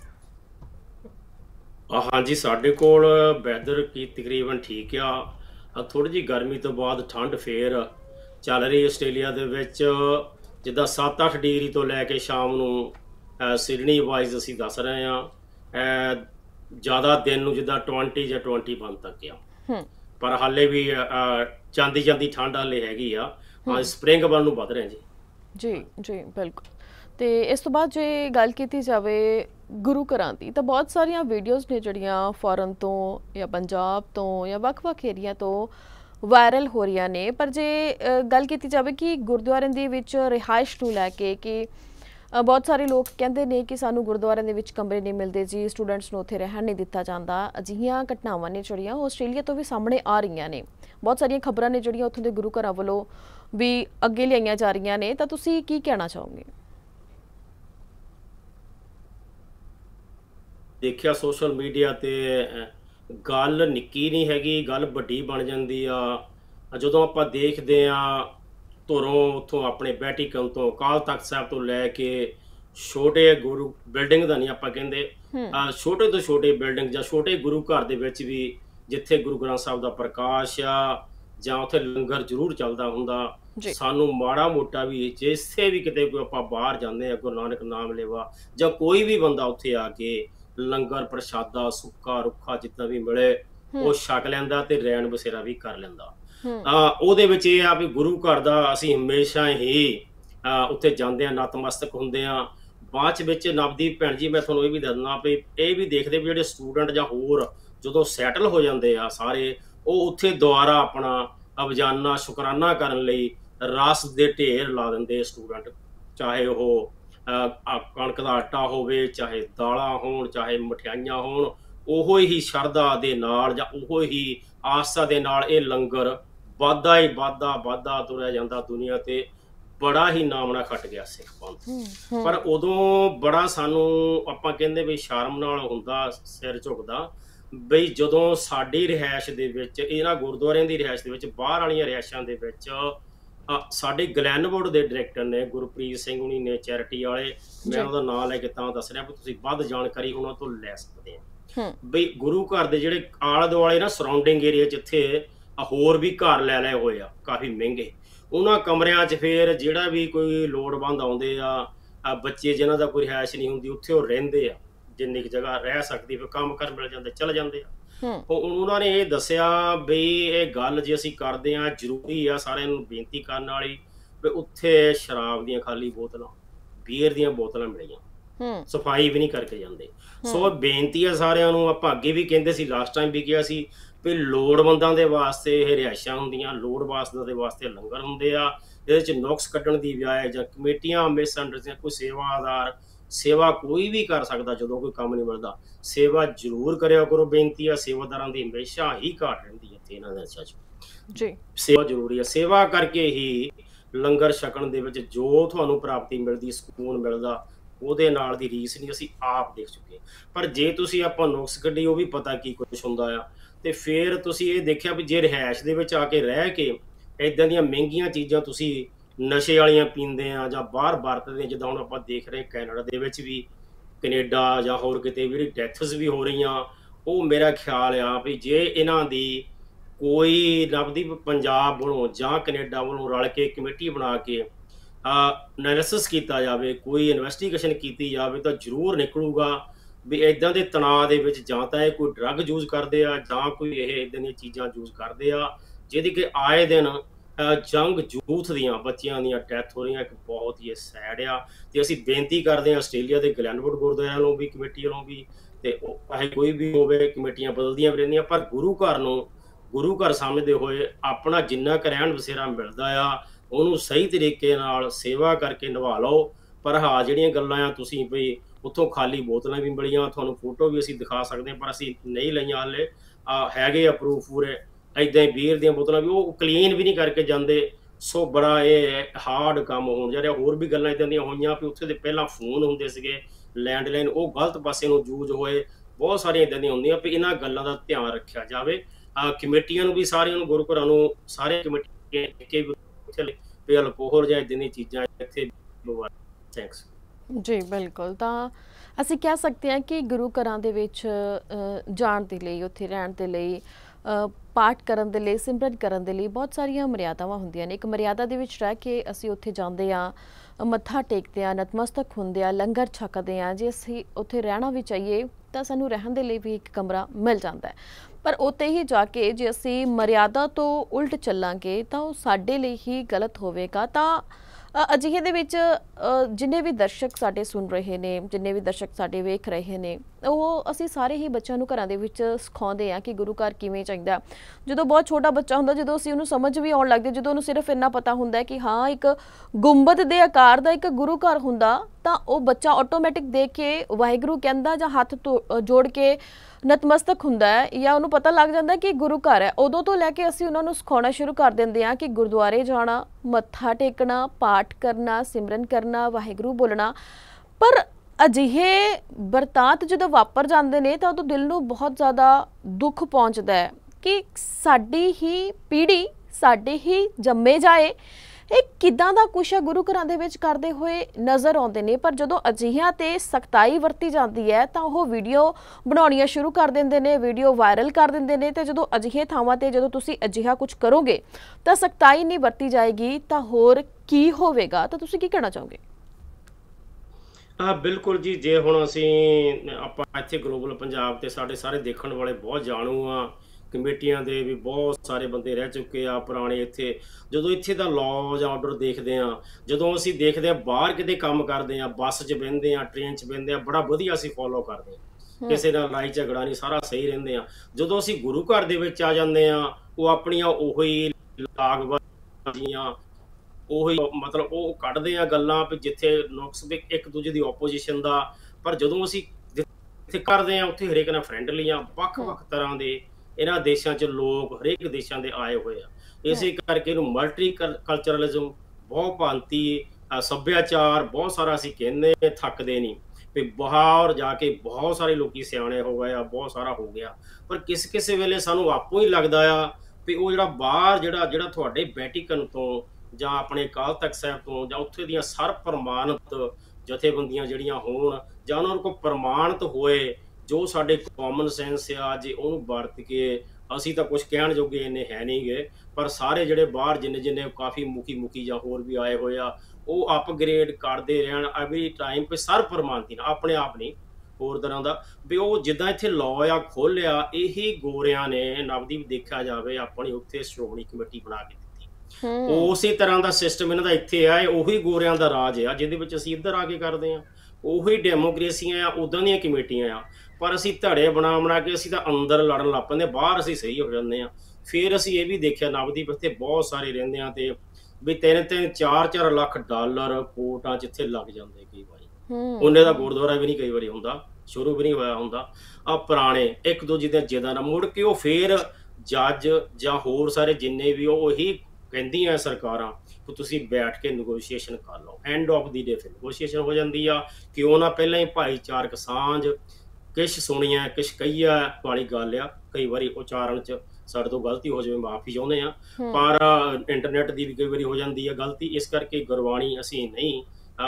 ਹਾਂਜੀ, ਸਾਡੇ ਕੋਲ ਵੈਦਰ ਕੀ ਤਕਰੀਬਨ ਠੀਕ ਆ। ਥੋੜੀ ਜਿਹੀ ਗਰਮੀ ਤੋਂ ਬਾਅਦ ਠੰਡ ਫੇਰ ਚੱਲ ਰਹੀ ਆਸਟ੍ਰੇਲੀਆ ਦੇ ਵਿੱਚ, ਜਿੱਦਾਂ 7-8 ਡਿਗਰੀ ਤੋਂ ਲੈ ਕੇ ਸ਼ਾਮ ਨੂੰ ਸਿਡਨੀ ਵਾਈਜ਼ ਅਸੀਂ ਦੱਸ ਰਹੇ ਹਾਂ, ਜ਼ਿਆਦਾ ਦਿਨ ਨੂੰ ਜਿੱਦਾਂ 20 ਜਾਂ 21 ਤੱਕ ਆ। ਪਰ ਹਾਲੇ ਵੀ ਜਾਂਦੀ ਜਾਂਦੀ ਠੰਡ ਹਾਲੇ ਹੈਗੀ ਆ, ਸਪਰਿੰਗ ਵੱਲ ਨੂੰ ਵੱਧ ਰਹੇ ਜੀ। ਜੀ ਜੀ ਬਿਲਕੁਲ। ਤੇ ਇਸ ਤੋਂ ਬਾਅਦ ਜੇ ਗੱਲ ਕੀਤੀ ਜਾਵੇ ਗੁਰੂ ਘਰਾਂ ਦੀ, ਤਾਂ ਬਹੁਤ ਸਾਰੀਆਂ ਵੀਡੀਓਜ਼ ਨੇ ਜਿਹੜੀਆਂ ਫੋਰਨ ਤੋਂ ਜਾਂ ਪੰਜਾਬ ਤੋਂ ਜਾਂ ਵੱਖ-ਵੱਖ ਏਰੀਆ ਤੋਂ ਵਾਇਰਲ ਹੋ ਰਹੀਆਂ ਨੇ। ਪਰ ਜੇ ਗੱਲ ਕੀਤੀ ਜਾਵੇ ਕਿ ਗੁਰਦੁਆਰਿਆਂ ਦੇ ਵਿੱਚ ਰਿਹਾਇਸ਼ ਨੂੰ ਲੈ ਕੇ, ਕਿ ਬਹੁਤ ਸਾਰੇ ਲੋਕ ਕਹਿੰਦੇ ਨੇ ਕਿ ਸਾਨੂੰ ਗੁਰਦੁਆਰਿਆਂ ਦੇ ਵਿੱਚ ਕਮਰੇ ਨਹੀਂ ਮਿਲਦੇ ਜੀ, ਸਟੂਡੈਂਟਸ ਨੂੰ ਉੱਥੇ ਰਹਿਣ ਨਹੀਂ ਦਿੱਤਾ ਜਾਂਦਾ। ਅਜਿਹੀਆਂ ਘਟਨਾਵਾਂ ਨੇ ਜਿਹੜੀਆਂ ਉਹ ਆਸਟ੍ਰੇਲੀਆ ਤੋਂ ਵੀ ਸਾਹਮਣੇ ਆ ਰਹੀਆਂ ਨੇ। ਬਹੁਤ ਸਾਰੀਆਂ ਖਬਰਾਂ ਨੇ ਜਿਹੜੀਆਂ ਉੱਥੋਂ ਦੇ ਗੁਰੂ ਘਰਾਂ ਵੱਲੋਂ ਵੀ ਅੱਗੇ ਲਿਆਈਆਂ ਜਾ ਰਹੀਆਂ ਨੇ। ਤਾਂ ਤੁਸੀਂ ਕੀ ਕਹਿਣਾ ਚਾਹੋਗੇ? ਦੇਖਿਆ ਸੋਸ਼ਲ ਮੀਡੀਆ ਤੇ ਗੱਲ ਨਿੱਕੀ ਨਹੀਂ ਹੈਗੀ, ਗੱਲ ਵੱਡੀ ਬਣ ਜਾਂਦੀ ਆ। ਜਦੋਂ ਆਪਾਂ ਦੇਖਦੇ ਆ ਧੁਰੋਂ ਉੱਥੋਂ ਆਪਣੇ ਵੈਟੀਕਨ ਤੋਂ, ਅਕਾਲ ਤਖਤ ਸਾਹਿਬ ਤੋਂ ਲੈ ਕੇ ਛੋਟੇ ਗੁਰੂ ਬਿਲਡਿੰਗ ਦਾ ਨਹੀਂ ਆਪਾਂ ਕਹਿੰਦੇ, ਛੋਟੇ ਤੋਂ ਛੋਟੇ ਬਿਲਡਿੰਗ ਜਾਂ ਛੋਟੇ ਗੁਰੂ ਘਰ ਦੇ ਵਿੱਚ ਵੀ ਜਿੱਥੇ ਗੁਰੂ ਗ੍ਰੰਥ ਸਾਹਿਬ ਦਾ ਪ੍ਰਕਾਸ਼ ਆ ਜਾਂ ਉੱਥੇ ਲੰਗਰ ਜ਼ਰੂਰ ਚੱਲਦਾ ਹੁੰਦਾ। ਸਾਨੂੰ ਮਾੜਾ ਮੋਟਾ ਵੀ ਜਿੱਥੇ ਵੀ ਕਿਤੇ ਕੋਈ ਆਪਾਂ ਬਾਹਰ ਜਾਂਦੇ ਆ, ਗੁਰੂ ਨਾਨਕ ਨਾਮ ਲੈਵਾ ਜਾਂ ਕੋਈ ਵੀ ਬੰਦਾ ਉੱਥੇ ਆ ਕੇ ਲੰਗਰ ਪ੍ਰਸ਼ਾਦਾ ਸੁੱਕਾ ਰੁੱਖਾ ਜਿੱਦਾਂ ਵੀ ਮਿਲੇ ਉਹ ਛਕ ਲੈਂਦਾ ਤੇ ਰੈਣ ਬਸੇਰਾ ਵੀ ਕਰ ਲੈਂਦਾ। ਉਹਦੇ ਵਿੱਚ ਇਹ ਆ ਵੀ ਗੁਰੂ ਘਰ ਦਾ ਅਸੀਂ ਹਮੇਸ਼ਾ ਹੀ ਉੱਥੇ ਜਾਂਦੇ ਆ, ਨਤਮਸਤਕ ਹੁੰਦੇ ਆ। ਬਾਅਦ ਵਿੱਚ ਨਵਦੀਪ ਭੈਣ ਜੀ, ਮੈਂ ਤੁਹਾਨੂੰ ਇਹ ਵੀ ਦੱਸਣਾ ਵੀ ਇਹ ਵੀ ਦੇਖਦੇ ਵੀ ਜਿਹੜੇ ਸਟੂਡੈਂਟ ਜਾਂ ਹੋਰ ਜਦੋਂ ਸੈਟਲ ਹੋ ਜਾਂਦੇ ਆ ਸਾਰੇ, ਉਹ ਉੱਥੇ ਦੁਬਾਰਾ ਆਪਣਾ ਅਬਜਾਨਾ ਸ਼ੁਕਰਾਨਾ ਕਰਨ ਲਈ ਰਸ ਦੇ ਢੇਰ ਲਾ ਦਿੰਦੇ ਸਟੂਡੈਂਟ, ਚਾਹੇ ਉਹ ਕਣਕ ਦਾ ਆਟਾ ਹੋਵੇ, ਚਾਹੇ ਦਾਲਾਂ ਹੋਣ, ਚਾਹੇ ਮਠਿਆਈਆਂ ਹੋਣ। ਉਹੋ ਹੀ ਸ਼ਰਧਾ ਦੇ ਨਾਲ ਜਾਂ ਉਹੋ ਹੀ ਆਸਥਾ ਦੇ ਨਾਲ ਇਹ ਲੰਗਰ ਵੱਧਦਾ ਹੀ ਵੱਧਦਾ ਤੁਰਿਆ ਜਾਂਦਾ ਦੁਨੀਆ ਤੇ। ਬੜਾ ਹੀ ਨਾਮਣਾ ਖੱਟ ਗਿਆ ਸਿੱਖ ਪੰਥ। ਪਰ ਉਦੋਂ ਬੜਾ ਸਾਨੂੰ ਆਪਾਂ ਕਹਿੰਦੇ ਵੀ ਸ਼ਰਮ ਨਾਲ ਹੁੰਦਾ, ਸਿਰ ਝੁਕਦਾ ਬਈ ਜਦੋਂ ਸਾਡੀ ਰਿਹਾਇਸ਼ ਦੇ ਵਿੱਚ, ਇਹਨਾਂ ਗੁਰਦੁਆਰਿਆਂ ਦੀ ਰਿਹਾਇਸ਼ ਦੇ ਵਿੱਚ, ਬਾਹਰ ਵਾਲੀਆਂ ਰਿਹਾਇਸ਼ਾਂ ਦੇ ਵਿੱਚ ਸਾਡੇ ਗਲੈਨਵੁੱਡ ਦੇ ਡਾਇਰੈਕਟਰ ਨੇ ਗੁਰਪ੍ਰੀਤ ਸਿੰਘ ਹੁਣੀ ਨੇ, ਚੈਰਿਟੀ ਵਾਲੇ, ਮੈਂ ਉਹਦਾ ਨਾਮ ਲੈ ਕੇ ਤਾਂ ਦੱਸ ਰਿਹਾ ਵੀ ਤੁਸੀਂ ਵੱਧ ਜਾਣਕਾਰੀ ਉਹਨਾਂ ਤੋਂ ਲੈ ਸਕਦੇ ਆ। ਬਈ ਗੁਰੂ ਘਰ ਦੇ ਜਿਹੜੇ ਆਲੇ ਦੁਆਲੇ ਨਾ ਸਰਾਊਂਡਿੰਗ ਏਰੀਆ ਜਿੱਥੇ ਹੋਰ ਵੀ ਘਰ ਲੈ ਲਏ ਹੋਏ ਆ ਕਾਫੀ ਮਹਿੰਗੇ, ਉਹਨਾਂ ਕਮਰਿਆਂ 'ਚ ਫਿਰ ਜਿਹੜਾ ਵੀ ਕੋਈ ਲੋੜਵੰਦ ਆਉਂਦੇ ਆ ਬੱਚੇ ਜਿਨ੍ਹਾਂ ਦਾ ਕੋਈ ਰਿਹਾਇਸ਼ ਨਹੀਂ ਹੁੰਦੀ, ਉੱਥੇ ਉਹ ਰਹਿੰਦੇ ਆ। ਜਿੰਨੀ ਕੁ ਜਗ੍ਹਾ ਰਹਿ ਸਕਦੀ ਫਿਰ ਕੰਮ ਕਰ ਮਿਲ ਜਾਂਦੇ ਚਲ ਜਾਂਦੇ ਆ। ਉਹਨਾਂ ਨੇ ਇਹ ਦੱਸਿਆ ਬਈ ਇਹ ਗੱਲ ਜੇ ਅਸੀਂ ਕਰਦੇ ਆ ਜ਼ਰੂਰੀ ਆ ਸਾਰਿਆਂ ਨੂੰ ਬੇਨਤੀ ਕਰਨ ਵਾਲੀ ਵੀ ਉੱਥੇ ਸ਼ਰਾਬ ਦੀਆਂ ਖਾਲੀ ਬੋਤਲਾਂ, ਬੀਅਰ ਦੀਆਂ ਬੋਤਲਾਂ ਮਿਲੀਆਂ, ਸਫਾਈ ਵੀ ਨਹੀਂ ਕਰਕੇ ਜਾਂਦੇ। ਸੋ ਬੇਨਤੀ ਆ ਸਾਰਿਆਂ ਨੂੰ, ਆਪਾਂ ਅੱਗੇ ਵੀ ਕਹਿੰਦੇ ਸੀ, ਲਾਸਟ ਟਾਈਮ ਵੀ ਕਿਹਾ ਸੀ ਵੀ ਲੋੜਵੰਦਾਂ ਦੇ ਵਾਸਤੇ ਇਹ ਰਿਹਾਇਸ਼ਾਂ ਹੁੰਦੀਆਂ, ਲੋੜਵੰਦਾਂ ਦੇ ਵਾਸਤੇ ਲੰਗਰ ਹੁੰਦੇ ਆ। ਇਹਦੇ 'ਚ ਨੁਕਸ ਕੱਢਣ ਦੀ ਬਜਾਏ ਜਾਂ ਕਮੇਟੀਆਂ ਮਿਸਅੰਡਰਸਟੈਂਡ, ਕੋਈ ਸੇਵਾਦਾਰ ਸੇਵਾ ਕੋਈ ਵੀ ਕਰ ਸਕਦਾ, ਜਦੋਂ ਕੋਈ ਕੰਮ ਨਹੀਂ ਮਿਲਦਾ ਸੇਵਾ ਜ਼ਰੂਰ ਕਰਿਆ ਕਰੋ। ਬੇਨਤੀ ਆ, ਸੇਵਾਦਾਰਾਂ ਦੀ ਹਮੇਸ਼ਾ ਹੀ ਘਾਟ ਰਹਿੰਦੀ ਹੈ ਇਹਨਾਂ ਦੇ ਸੱਚ ਜੀ। ਸੇਵਾ ਜ਼ਰੂਰੀ ਆ, ਸੇਵਾ ਕਰਕੇ ਹੀ ਲੰਗਰ ਛਕਣ ਦੇ ਵਿੱਚ ਜੋ ਤੁਹਾਨੂੰ ਪ੍ਰਾਪਤੀ ਮਿਲਦੀ, ਸਕੂਨ ਮਿਲਦਾ, ਉਹਦੇ ਨਾਲ ਦੀ ਰੀਸ ਨਹੀਂ ਅਸੀਂ ਆਪ ਦੇਖ ਚੁੱਕੇ। ਪਰ ਜੇ ਤੁਸੀਂ ਆਪਾਂ ਨੁਕਸ ਕੱਢੀ, ਉਹ ਵੀ ਪਤਾ ਕੀ ਕੁਛ ਹੁੰਦਾ ਆ, ਤੇ ਫਿਰ ਤੁਸੀਂ ਇਹ ਦੇਖਿਆ ਵੀ ਜੇ ਰਿਹਾਇਸ਼ ਦੇ ਵਿੱਚ ਆ ਕੇ ਰਹਿ ਕੇ ਇੱਦਾਂ ਦੀਆਂ ਮਹਿੰਗੀਆਂ ਚੀਜ਼ਾਂ ਤੁਸੀਂ ਨਸ਼ੇ ਵਾਲੀਆਂ ਪੀਂਦੇ ਆ ਜਾਂ ਬਾਹਰ ਵਰਤਦੇ, ਜਿੱਦਾਂ ਹੁਣ ਆਪਾਂ ਦੇਖ ਰਹੇ ਕੈਨੇਡਾ ਦੇ ਵਿੱਚ ਵੀ, ਕੈਨੇਡਾ ਜਾਂ ਹੋਰ ਕਿਤੇ ਵੀ ਜਿਹੜੀ ਡੈਥਸ ਵੀ ਹੋ ਰਹੀਆਂ, ਉਹ ਮੇਰਾ ਖਿਆਲ ਆ ਵੀ ਜੇ ਇਹਨਾਂ ਦੀ ਕੋਈ ਨਵਦੀਪ ਪੰਜਾਬ ਵੱਲੋਂ ਜਾਂ ਕੈਨੇਡਾ ਵੱਲੋਂ ਰਲ ਕੇ ਕਮੇਟੀ ਬਣਾ ਕੇ ਐਨਾਲਿਸਿਸ ਕੀਤਾ ਜਾਵੇ, ਕੋਈ ਇਨਵੈਸਟੀਗੇਸ਼ਨ ਕੀਤੀ ਜਾਵੇ, ਤਾਂ ਜ਼ਰੂਰ ਨਿਕਲੂਗਾ ਵੀ ਇੱਦਾਂ ਦੇ ਤਣਾਅ ਦੇ ਵਿੱਚ ਜਾਂ ਤਾਂ ਇਹ ਕੋਈ ਡਰੱਗ ਯੂਜ਼ ਕਰਦੇ ਆ ਜਾਂ ਕੋਈ ਇਹ ਇੱਦਾਂ ਦੀਆਂ ਚੀਜ਼ਾਂ ਯੂਜ਼ ਕਰਦੇ ਆ, ਜਿਹਦੀ ਕਿ ਆਏ ਦਿਨ ਯੰਗ ਯੂਥ ਦੀਆਂ ਬੱਚਿਆਂ ਦੀਆਂ ਡੈਥ ਹੋ ਰਹੀਆਂ। ਇੱਕ ਬਹੁਤ ਹੀ ਸੈਡ ਆ। ਤੇ ਅਸੀਂ ਬੇਨਤੀ ਕਰਦੇ ਹਾਂ ਆਸਟ੍ਰੇਲੀਆ ਦੇ ਗਲੈਨਵੁੱਡ ਗੁਰਦੁਆਰਿਆਂ ਵੱਲੋਂ ਵੀ, ਕਮੇਟੀ ਵੱਲੋਂ ਵੀ, ਤੇ ਚਾਹੇ ਕੋਈ ਵੀ ਹੋਵੇ, ਕਮੇਟੀਆਂ ਬਦਲਦੀਆਂ ਵੀ ਰਹਿੰਦੀਆਂ, ਪਰ ਗੁਰੂ ਘਰ ਨੂੰ ਗੁਰੂ ਘਰ ਸਮਝਦੇ ਹੋਏ ਆਪਣਾ ਜਿੰਨਾ ਕੁ ਰਹਿਣ ਬਸੇਰਾ ਮਿਲਦਾ ਆ ਉਹਨੂੰ ਸਹੀ ਤਰੀਕੇ ਨਾਲ ਸੇਵਾ ਕਰਕੇ ਨਿਭਾ ਲਓ। ਪਰ ਹਾਂ ਜਿਹੜੀਆਂ ਗੱਲਾਂ ਆ ਤੁਸੀਂ ਬਈ ਉੱਥੋਂ ਖਾਲੀ ਬੋਤਲਾਂ ਵੀ ਮਿਲੀਆਂ, ਤੁਹਾਨੂੰ ਫੋਟੋ ਵੀ ਅਸੀਂ ਦਿਖਾ ਸਕਦੇ ਹਾਂ, ਪਰ ਅਸੀਂ ਨਹੀਂ ਲਈਆਂ ਹਾਲੇ, ਹੈਗੇ ਆ ਪ੍ਰੂਫ ਪੂਰੇ। ਇੱਦਾਂ ਹੀ ਬੀਅਰ ਦੀਆਂ ਬੋਤਲਾਂ ਵੀ ਉਹ ਕਲੀਨ ਵੀ ਨਹੀਂ ਕਰਕੇ ਜਾਂਦੇ। ਸੋ ਬੜਾ ਇਹ ਹਾਰਡ ਕੰਮ ਹੋਣ ਜਾ ਰਿਹਾ। ਹੋਰ ਵੀ ਗੱਲਾਂ ਇੱਦਾਂ ਦੀਆਂ ਹੋਈਆਂ ਵੀ ਉੱਥੇ ਦੇ ਪਹਿਲਾਂ ਫੋਨ ਹੁੰਦੇ ਸੀਗੇ ਲੈਂਡਲਾਈਨ, ਉਹ ਗਲਤ ਪਾਸੇ ਨੂੰ ਯੂਜ਼ ਹੋਏ। ਬਹੁਤ ਸਾਰੀਆਂ ਇੱਦਾਂ ਦੀਆਂ ਹੁੰਦੀਆਂ ਵੀ ਇਹਨਾਂ ਗੱਲਾਂ ਦਾ ਧਿਆਨ ਰੱਖਿਆ ਜਾਵੇ। ਕਮੇਟੀਆਂ ਨੂੰ ਵੀ, ਸਾਰਿਆਂ ਨੂੰ, ਗੁਰੂ ਘਰਾਂ ਨੂੰ, ਸਾਰੇ ਕਮੇਟੀਆਂ ਵੀ ਅਲਕੋਹਲ ਜਾਂ ਇੱਦਾਂ ਦੀਆਂ ਚੀਜ਼ਾਂ ਇੱਥੇ। ਥੈਂਕਸ ਜੀ ਬਿਲਕੁਲ। ਤਾਂ ਅਸੀਂ ਕਹਿ ਸਕਦੇ ਹਾਂ ਕਿ ਗੁਰੂ ਘਰਾਂ ਦੇ ਵਿੱਚ ਜਾਣ ਦੇ ਲਈ, ਉੱਥੇ ਰਹਿਣ ਦੇ ਲਈ ਪਾਠ ਕਰਨ ਦੇ ਲਈ, ਸਿਮਰਨ ਕਰਨ ਦੇ ਲਈ ਬਹੁਤ ਸਾਰੀਆਂ ਮਰਿਆਦਾਵਾਂ ਹੁੰਦੀਆਂ ਨੇ। ਇੱਕ ਮਰਿਆਦਾ ਦੇ ਵਿੱਚ ਰਹਿ ਕੇ ਅਸੀਂ ਉੱਥੇ ਜਾਂਦੇ ਹਾਂ, ਮੱਥਾ ਟੇਕਦੇ ਹਾਂ, ਨਤਮਸਤਕ ਹੁੰਦੇ ਹਾਂ, ਲੰਗਰ ਛਕਦੇ ਹਾਂ। ਜੇ ਅਸੀਂ ਉੱਥੇ ਰਹਿਣਾ ਵੀ ਚਾਹੀਏ ਤਾਂ ਸਾਨੂੰ ਰਹਿਣ ਦੇ ਲਈ ਵੀ ਇੱਕ ਕਮਰਾ ਮਿਲ ਜਾਂਦਾ ਹੈ। ਪਰ ਉੱਥੇ ਹੀ ਜਾ ਕੇ ਜੇ ਅਸੀਂ ਮਰਿਆਦਾ ਤੋਂ ਉਲਟ ਚੱਲਾਂਗੇ ਤਾਂ ਉਹ ਸਾਡੇ ਲਈ ਹੀ ਗਲਤ ਹੋਵੇਗਾ। ਤਾਂ ਅਜਿਹੇ ਦੇ ਵਿੱਚ ਜਿੰਨੇ ਵੀ ਦਰਸ਼ਕ ਸਾਡੇ ਸੁਣ ਰਹੇ ਨੇ, ਜਿੰਨੇ ਵੀ ਦਰਸ਼ਕ ਸਾਡੇ ਵੇਖ ਰਹੇ ਨੇ, ਉਹ ਅਸੀਂ ਸਾਰੇ ਹੀ ਬੱਚਿਆਂ ਨੂੰ ਘਰਾਂ ਦੇ ਵਿੱਚ ਸਿਖਾਉਂਦੇ ਹਾਂ ਕਿ ਗੁਰੂ ਘਰ ਕਿਵੇਂ ਚਾਹੀਦਾ। ਜਦੋਂ ਬਹੁਤ ਛੋਟਾ ਬੱਚਾ ਹੁੰਦਾ, ਜਦੋਂ ਅਸੀਂ ਉਹਨੂੰ ਸਮਝ ਵੀ ਆਉਣ ਲੱਗਦੀ, ਜਦੋਂ ਉਹਨੂੰ ਸਿਰਫ ਇੰਨਾ ਪਤਾ ਹੁੰਦਾ ਕਿ ਹਾਂ ਇੱਕ ਗੁੰਬਦ ਦੇ ਆਕਾਰ ਦਾ ਇੱਕ ਗੁਰੂ ਘਰ ਹੁੰਦਾ, ਤਾਂ ਉਹ ਬੱਚਾ ਆਟੋਮੈਟਿਕ ਦੇਖ ਕੇ ਵਾਹਿਗੁਰੂ ਕਹਿੰਦਾ ਜਾਂ ਹੱਥ ਜੋੜ ਕੇ ਨਤਮਸਤਕ ਹੁੰਦਾ ਹੈ, ਜਾਂ ਉਹਨੂੰ ਪਤਾ ਲੱਗ ਜਾਂਦਾ ਕਿ ਗੁਰੂ ਘਰ ਹੈ। ਉਦੋਂ ਤੋਂ ਲੈ ਕੇ ਅਸੀਂ ਉਹਨਾਂ ਨੂੰ ਸਿਖਾਉਣਾ ਸ਼ੁਰੂ ਕਰ ਦਿੰਦੇ ਹਾਂ ਕਿ ਗੁਰਦੁਆਰੇ ਜਾਣਾ, ਮੱਥਾ ਟੇਕਣਾ, ਪਾਠ ਕਰਨਾ, ਸਿਮਰਨ ਕਰਨਾ, ਵਾਹਿਗੁਰੂ ਬੋਲਣਾ। ਪਰ ਅਜਿਹੇ ਵਰਤਾਂਤ ਜਦੋਂ ਵਾਪਰ ਜਾਂਦੇ ਨੇ ਤਾਂ ਉਦੋਂ ਦਿਲ ਨੂੰ ਬਹੁਤ ਜ਼ਿਆਦਾ ਦੁੱਖ ਪਹੁੰਚਦਾ ਹੈ ਕਿ ਸਾਡੀ ਹੀ ਪੀੜ੍ਹੀ, ਸਾਡੇ ਹੀ ਜੰਮੇ ਜਾਏ ਇਹ ਕਿੱਦਾਂ ਦਾ ਕੁਛ ਹੈ ਗੁਰੂ ਘਰਾਂ ਦੇ ਵਿੱਚ ਕਰਦੇ ਹੋਏ ਨਜ਼ਰ ਆਉਂਦੇ ਨੇ। ਪਰ ਜਦੋਂ ਅਜਿਹਿਆਂ ਤੇ ਸਖਤਾਈ ਵਰਤੀ ਜਾਂਦੀ ਹੈ ਤਾਂ ਉਹ ਵੀਡੀਓ ਬਣਾਉਣੀਆਂ ਸ਼ੁਰੂ ਕਰ ਦਿੰਦੇ ਨੇ, ਵੀਡੀਓ ਵਾਇਰਲ ਕਰ ਦਿੰਦੇ ਨੇ। ਤੇ ਜਦੋਂ ਅਜਿਹੇ ਥਾਵਾਂ ਤੇ ਜਦੋਂ ਤੁਸੀਂ ਅਜਿਹਾ ਕੁਝ ਕਰੋਗੇ ਤਾਂ ਸਖਤਾਈ ਨਹੀਂ ਵਰਤੀ ਜਾਏਗੀ ਤਾਂ ਹੋਰ ਕੀ ਹੋਵੇਗਾ? ਤਾਂ ਤੁਸੀਂ ਕੀ ਕਹਿਣਾ ਚਾਹੋਗੇ? ਬਿਲਕੁਲ ਜੀ। ਜੇ ਹੁਣ ਅਸੀਂ ਆਪਾਂ ਇੱਥੇ ਗਲੋਬਲ ਪੰਜਾਬ ਤੇ ਸਾਡੇ ਸਾਰੇ ਦੇਖਣ ਵਾਲੇ ਬਹੁਤ ਜਾਣੂ ਆ, ਕਮੇਟੀਆਂ ਦੇ ਵੀ ਬਹੁਤ ਸਾਰੇ ਬੰਦੇ ਰਹਿ ਚੁੱਕੇ ਆ ਪੁਰਾਣੇ ਇੱਥੇ। ਜਦੋਂ ਇੱਥੇ ਦਾ ਲਾਅ ਜਾਂ ਆਰਡਰ ਦੇਖਦੇ ਆ, ਜਦੋਂ ਅਸੀਂ ਦੇਖਦੇ ਆ ਬਾਹਰ ਕਿਤੇ ਕੰਮ ਕਰਦੇ ਆ, ਬੱਸ 'ਚ ਬਹਿੰਦੇ ਆ, ਟ੍ਰੇਨ 'ਚ ਬਹਿੰਦੇ ਆ, ਬੜਾ ਵਧੀਆ ਅਸੀਂ ਫੋਲੋ ਕਰਦੇ ਆ, ਕਿਸੇ ਨਾਲ ਲੜਾਈ ਝਗੜਾ ਨਹੀਂ, ਸਾਰਾ ਸਹੀ ਰਹਿੰਦੇ ਆ। ਜਦੋਂ ਅਸੀਂ ਗੁਰੂ ਘਰ ਦੇ ਵਿੱਚ ਆ ਜਾਂਦੇ ਆ, ਉਹ ਆਪਣੀਆਂ ਉਹੀ ਲਾਗਬਾਜ਼ੀਆਂ, ਉਹੀ ਮਤਲਬ ਉਹ ਕੱਢਦੇ ਆ ਗੱਲਾਂ ਵੀ ਜਿੱਥੇ ਨੁਕਸ ਵੀ ਇੱਕ ਦੂਜੇ ਦੀ ਓਪੋਜੀਸ਼ਨ ਦਾ। ਪਰ ਜਦੋਂ ਅਸੀਂ ਜਿੱਥੇ ਕਰਦੇ ਆ ਉੱਥੇ ਹਰੇਕ ਨਾਲ ਫਰੈਂਡਲੀ ਆ। ਵੱਖ-ਵੱਖ ਤਰ੍ਹਾਂ ਦੇ ਇਹਨਾਂ ਦੇਸ਼ਾਂ 'ਚ ਲੋਕ ਹਰੇਕ ਦੇਸ਼ਾਂ ਦੇ ਆਏ ਹੋਏ ਆ। ਇਸੇ ਕਰਕੇ ਇਹਨੂੰ ਮਲਟੀ ਕਲਚਰਲਿਜ਼ਮ, ਬਹੁਪਾਂਤੀ ਸੱਭਿਆਚਾਰ ਬਹੁਤ ਸਾਰਾ ਅਸੀਂ ਕਹਿੰਦੇ ਥੱਕਦੇ ਨਹੀਂ ਵੀ ਬਾਹਰ ਜਾ ਕੇ ਬਹੁਤ ਸਾਰੇ ਲੋਕੀ ਸਿਆਣੇ ਹੋ ਗਏ ਆ, ਬਹੁਤ ਸਾਰਾ ਹੋ ਗਿਆ। ਪਰ ਕਿਸੇ ਵੇਲੇ ਸਾਨੂੰ ਆਪੋ ਹੀ ਲੱਗਦਾ ਆ ਵੀ ਉਹ ਜਿਹੜਾ ਬਾਹਰ ਜਿਹੜਾ ਤੁਹਾਡੇ ਵੈਟੀਕਨ ਤੋਂ ਜਾਂ ਆਪਣੇ ਅਕਾਲ ਤਖਤ ਸਾਹਿਬ ਤੋਂ ਜਾਂ ਉੱਥੇ ਦੀਆਂ ਸਰ ਪ੍ਰਮਾਣਿਤ ਜਥੇਬੰਦੀਆਂ ਜਿਹੜੀਆਂ ਹੋਣ ਜਾਂ ਉਹਨਾਂ ਕੋਲ ਪ੍ਰਮਾਣਿਤ ਹੋਏ, ਜੋ ਸਾਡੇ ਕਾਮਨ ਸੈਂਸ ਆ, ਜੇ ਉਹਨੂੰ ਵਰਤ ਕੇ ਅਸੀਂ ਤਾਂ ਕੁਝ ਕਹਿਣ ਜੋਗੇ ਇੰਨੇ ਹੈ ਨਹੀਂ ਗੇ। ਪਰ ਸਾਰੇ ਜਿਹੜੇ ਬਾਹਰ ਜਿੰਨੇ ਕਾਫੀ ਮੁਖੀ ਜਾਂ ਹੋਰ ਵੀ ਆਏ ਹੋਏ ਆ, ਉਹ ਅਪਗ੍ਰੇਡ ਕਰਦੇ ਰਹਿਣ ਐਵਰੀ ਟਾਈਮ ਵੀ ਸਰ ਪ੍ਰਮਾਣਤੀ ਨਾਲ, ਆਪਣੇ ਆਪ ਨਹੀਂ ਹੋਰ ਤਰ੍ਹਾਂ ਦਾ ਵੀ ਉਹ ਜਿੱਦਾਂ ਇੱਥੇ ਲਾਅ ਆ ਖੋਲ੍ਹਿਆ, ਇਹੀ ਗੋਰਿਆਂ ਨੇ ਨਵਦੀਪ ਦੇਖਿਆ ਜਾਵੇ ਆਪਣੀ ਉੱਥੇ ਸ਼੍ਰੋਮਣੀ ਕਮੇਟੀ ਬਣਾ ਕੇ ਦਿੱਤੀ। ਉਸੇ ਤਰ੍ਹਾਂ ਦਾ ਸਿਸਟਮ ਇਹਨਾਂ ਦਾ ਇੱਥੇ ਆ। ਉਹੀ ਗੋਰਿਆਂ ਦਾ ਰਾਜ ਆ ਜਿਹਦੇ ਵਿੱਚ ਅਸੀਂ ਇੱਧਰ ਆ ਕੇ ਕਰਦੇ ਹਾਂ। ਉਹੀ ਡੈਮੋਕ੍ਰੇਸੀਆਂ ਆ, ਉੱਦਾਂ ਦੀਆਂ ਕਮੇਟੀਆਂ ਆ। ਪਰ ਅਸੀਂ ਧੜੇ ਬਣਾ ਕੇ ਅਸੀਂ ਤਾਂ ਅੰਦਰ ਲੜਨ ਲੱਗ ਪੈਂਦੇ, ਬਾਹਰ ਅਸੀਂ ਸਹੀ ਹੋ ਜਾਂਦੇ ਹਾਂ। ਫਿਰ ਅਸੀਂ ਇਹ ਵੀ ਦੇਖਿਆ ਨਵਦੀਪ ਇੱਥੇ ਬਹੁਤ ਸਾਰੇ ਰਹਿੰਦੇ ਆ ਤੇ ਵੀ 3-3 4-4 ਲੱਖ ਡਾਲਰ ਕੋਟਾਂ 'ਚ ਇੱਥੇ ਲੱਗ ਜਾਂਦੇ ਕਈ ਵਾਰੀ। ਉਹਨੇ ਦਾ ਗੁਰਦੁਆਰਾ ਵੀ ਨਹੀਂ ਕਈ ਵਾਰੀ ਹੁੰਦਾ, ਸ਼ੁਰੂ ਵੀ ਨਹੀਂ ਹੋਇਆ ਹੁੰਦਾ। ਆ ਪੁਰਾਣੇ ਇੱਕ ਦੂਜੇ ਦੀਆਂ ਜਿੱਦਾਂ ਨਾਲ ਮੁੜ ਕੇ ਉਹ ਫਿਰ ਜੱਜ ਜਾਂ ਹੋਰ ਸਾਰੇ ਜਿੰਨੇ ਵੀ ਉਹ ਇਹੀ ਕਹਿੰਦੀਆਂ ਸਰਕਾਰਾਂ ਕਿ ਤੁਸੀਂ ਬੈਠ ਕੇ ਨੈਗੋਸ਼ੀਏਸ਼ਨ ਕਰ ਲਓ। ਐਂਡ ਆਫ ਦੀ ਡੇ ਫਿਰ ਨੈਗੋਸ਼ੀਏਸ਼ਨ ਹੋ ਜਾਂਦੀ ਆ। ਕਿਉਂ ਨਾ ਪਹਿਲਾਂ ਹੀ ਭਾਈਚਾਰਕ ਸਾਂਝ, ਕਿਛ ਸੁਣੀਆਂ ਕਿਛ ਕਹੀਆ ਵਾਲੀ ਗੱਲ ਆ। ਕਈ ਵਾਰੀ ਉਚਾਰਨ 'ਚ ਸਾਡੇ ਤੋਂ ਗਲਤੀ ਹੋ ਜਾਵੇ, ਮਾਫੀ ਚਾਹੁੰਦੇ ਆ। ਪਰ ਇੰਟਰਨੈਟ ਦੀ ਵੀ ਕਈ ਵਾਰੀ ਹੋ ਜਾਂਦੀ ਆ ਗਲਤੀ। ਇਸ ਕਰਕੇ ਗੁਰਬਾਣੀ ਅਸੀਂ ਨਹੀਂ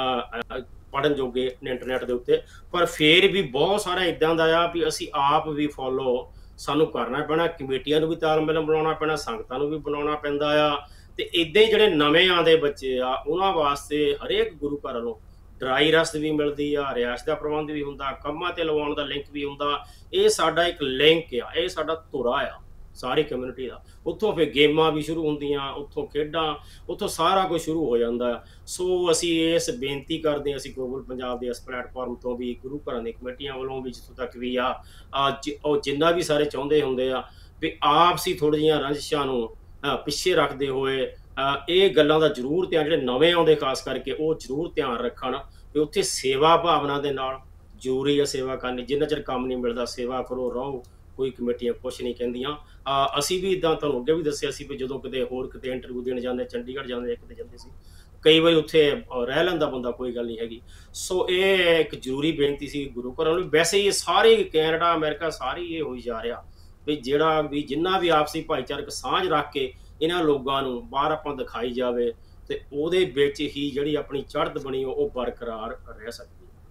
ਪੜ੍ਹਨ ਜੋਗੇ ਇੰਟਰਨੈਟ ਦੇ ਉੱਤੇ। ਪਰ ਫਿਰ ਵੀ ਬਹੁਤ ਸਾਰਾ ਇੱਦਾਂ ਦਾ ਆ ਵੀ ਅਸੀਂ ਆਪ ਵੀ ਫੋਲੋ ਸਾਨੂੰ ਕਰਨਾ ਪੈਣਾ, ਕਮੇਟੀਆਂ ਨੂੰ ਵੀ ਤਾਲਮੇਲ ਬਣਾਉਣਾ ਪੈਣਾ, ਸੰਗਤਾਂ ਨੂੰ ਵੀ ਬਣਾਉਣਾ ਪੈਂਦਾ ਆ। ਤੇ ਇੱਦਾਂ ਹੀ ਜਿਹੜੇ ਨਵੇਂ ਆਉਂਦੇ ਬੱਚੇ ਆ ਉਹਨਾਂ ਵਾਸਤੇ ਹਰੇਕ ਗੁਰੂ ਘਰ ਵੱਲੋਂ ਡਰਾਈ ਰਸਦ ਵੀ ਮਿਲਦੀ ਆ, ਰਿਹਾਇਸ਼ ਦਾ ਪ੍ਰਬੰਧ ਵੀ ਹੁੰਦਾ, ਕੰਮਾਂ ਤੇ ਲਵਾਉਣ ਦਾ ਲਿੰਕ ਵੀ ਹੁੰਦਾ। ਇਹ ਸਾਡਾ ਇੱਕ ਲਿੰਕ ਆ, ਇਹ ਸਾਡਾ ਧੁਰਾ ਆ ਸਾਰੀ ਕਮਿਊਨਿਟੀ ਦਾ। ਉੱਥੋਂ ਫਿਰ ਗੇਮਾਂ ਵੀ ਸ਼ੁਰੂ ਹੁੰਦੀਆਂ, ਉੱਥੋਂ ਖੇਡਾਂ, ਉੱਥੋਂ ਸਾਰਾ ਕੁਝ ਸ਼ੁਰੂ ਹੋ ਜਾਂਦਾ। ਸੋ ਅਸੀਂ ਇਸ ਬੇਨਤੀ ਕਰਦੇ ਹਾਂ, ਅਸੀਂ ਗਲੋਬਲ ਪੰਜਾਬ ਦੇ ਇਸ ਪਲੇਟਫਾਰਮ ਤੋਂ ਵੀ, ਗੁਰੂ ਘਰਾਂ ਦੀਆਂ ਕਮੇਟੀਆਂ ਵੱਲੋਂ ਵੀ, ਜਿੱਥੋਂ ਤੱਕ ਵੀ ਆ ਉਹ ਜਿੰਨਾ ਵੀ ਸਾਰੇ ਚਾਹੁੰਦੇ ਹੁੰਦੇ ਆ ਵੀ ਆਪਸੀ ਥੋੜ੍ਹੀਆਂ ਜਿਹੀਆਂ ਰੰਜਿਸ਼ਾਂ ਨੂੰ ਪਿੱਛੇ ਰੱਖਦੇ ਹੋਏ ਇਹ ਗੱਲਾਂ ਦਾ ਜ਼ਰੂਰ ਧਿਆਨ, ਜਿਹੜੇ ਨਵੇਂ ਆਉਂਦੇ ਖਾਸ ਕਰਕੇ, ਉਹ ਜ਼ਰੂਰ ਧਿਆਨ ਰੱਖਣ ਵੀ ਉੱਥੇ ਸੇਵਾ ਭਾਵਨਾ ਦੇ ਨਾਲ ਜ਼ਰੂਰੀ ਆ ਸੇਵਾ ਕਰਨੀ। ਜਿੰਨਾ ਚਿਰ ਕੰਮ ਨਹੀਂ ਮਿਲਦਾ ਸੇਵਾ ਕਰੋ, ਰਹੋ। ਕੋਈ ਕਮੇਟੀਆਂ ਕੁਛ ਨਹੀਂ ਕਹਿੰਦੀਆਂ। ਅਸੀਂ ਵੀ ਇੱਦਾਂ ਤੁਹਾਨੂੰ ਅੱਗੇ ਵੀ ਦੱਸਿਆ ਸੀ ਵੀ ਜਦੋਂ ਕਿਤੇ ਹੋਰ ਕਿਤੇ ਇੰਟਰਵਿਊ ਦੇਣ ਜਾਂਦੇ, ਚੰਡੀਗੜ੍ਹ ਜਾਂਦੇ, ਕਿਤੇ ਜਾਂਦੇ ਸੀ, ਕਈ ਵਾਰੀ ਉੱਥੇ ਰਹਿ ਲੈਂਦਾ ਬੰਦਾ, ਕੋਈ ਗੱਲ ਨਹੀਂ ਹੈਗੀ। ਸੋ ਇਹ ਇੱਕ ਜ਼ਰੂਰੀ ਬੇਨਤੀ ਸੀ ਗੁਰੂ ਘਰਾਂ ਨੂੰ। ਵੈਸੇ ਹੀ ਸਾਰੇ ਕੈਨੇਡਾ, ਅਮਰੀਕਾ ਸਾਰੀ ਇਹ ਹੋਈ ਜਾ ਰਿਹਾ ਵੀ ਜਿਹੜਾ ਵੀ ਜਿੰਨਾ ਵੀ ਆਪਸੀ ਭਾਈਚਾਰਕ ਸਾਂਝ ਰੱਖ ਕੇ ਇਹਨਾਂ ਲੋਕਾਂ ਨੂੰ ਬਾਹਰ ਆਪਾਂ ਦਿਖਾਈ ਜਾਵੇ ਤੇ ਉਹਦੇ ਵਿੱਚ ਹੀ ਜਿਹੜੀ ਆਪਣੀ ਚੜ੍ਹਤ ਬਣੀ ਉਹ ਬਰਕਰਾਰ ਰਹਿ ਸਕਦੀ ਹੈ।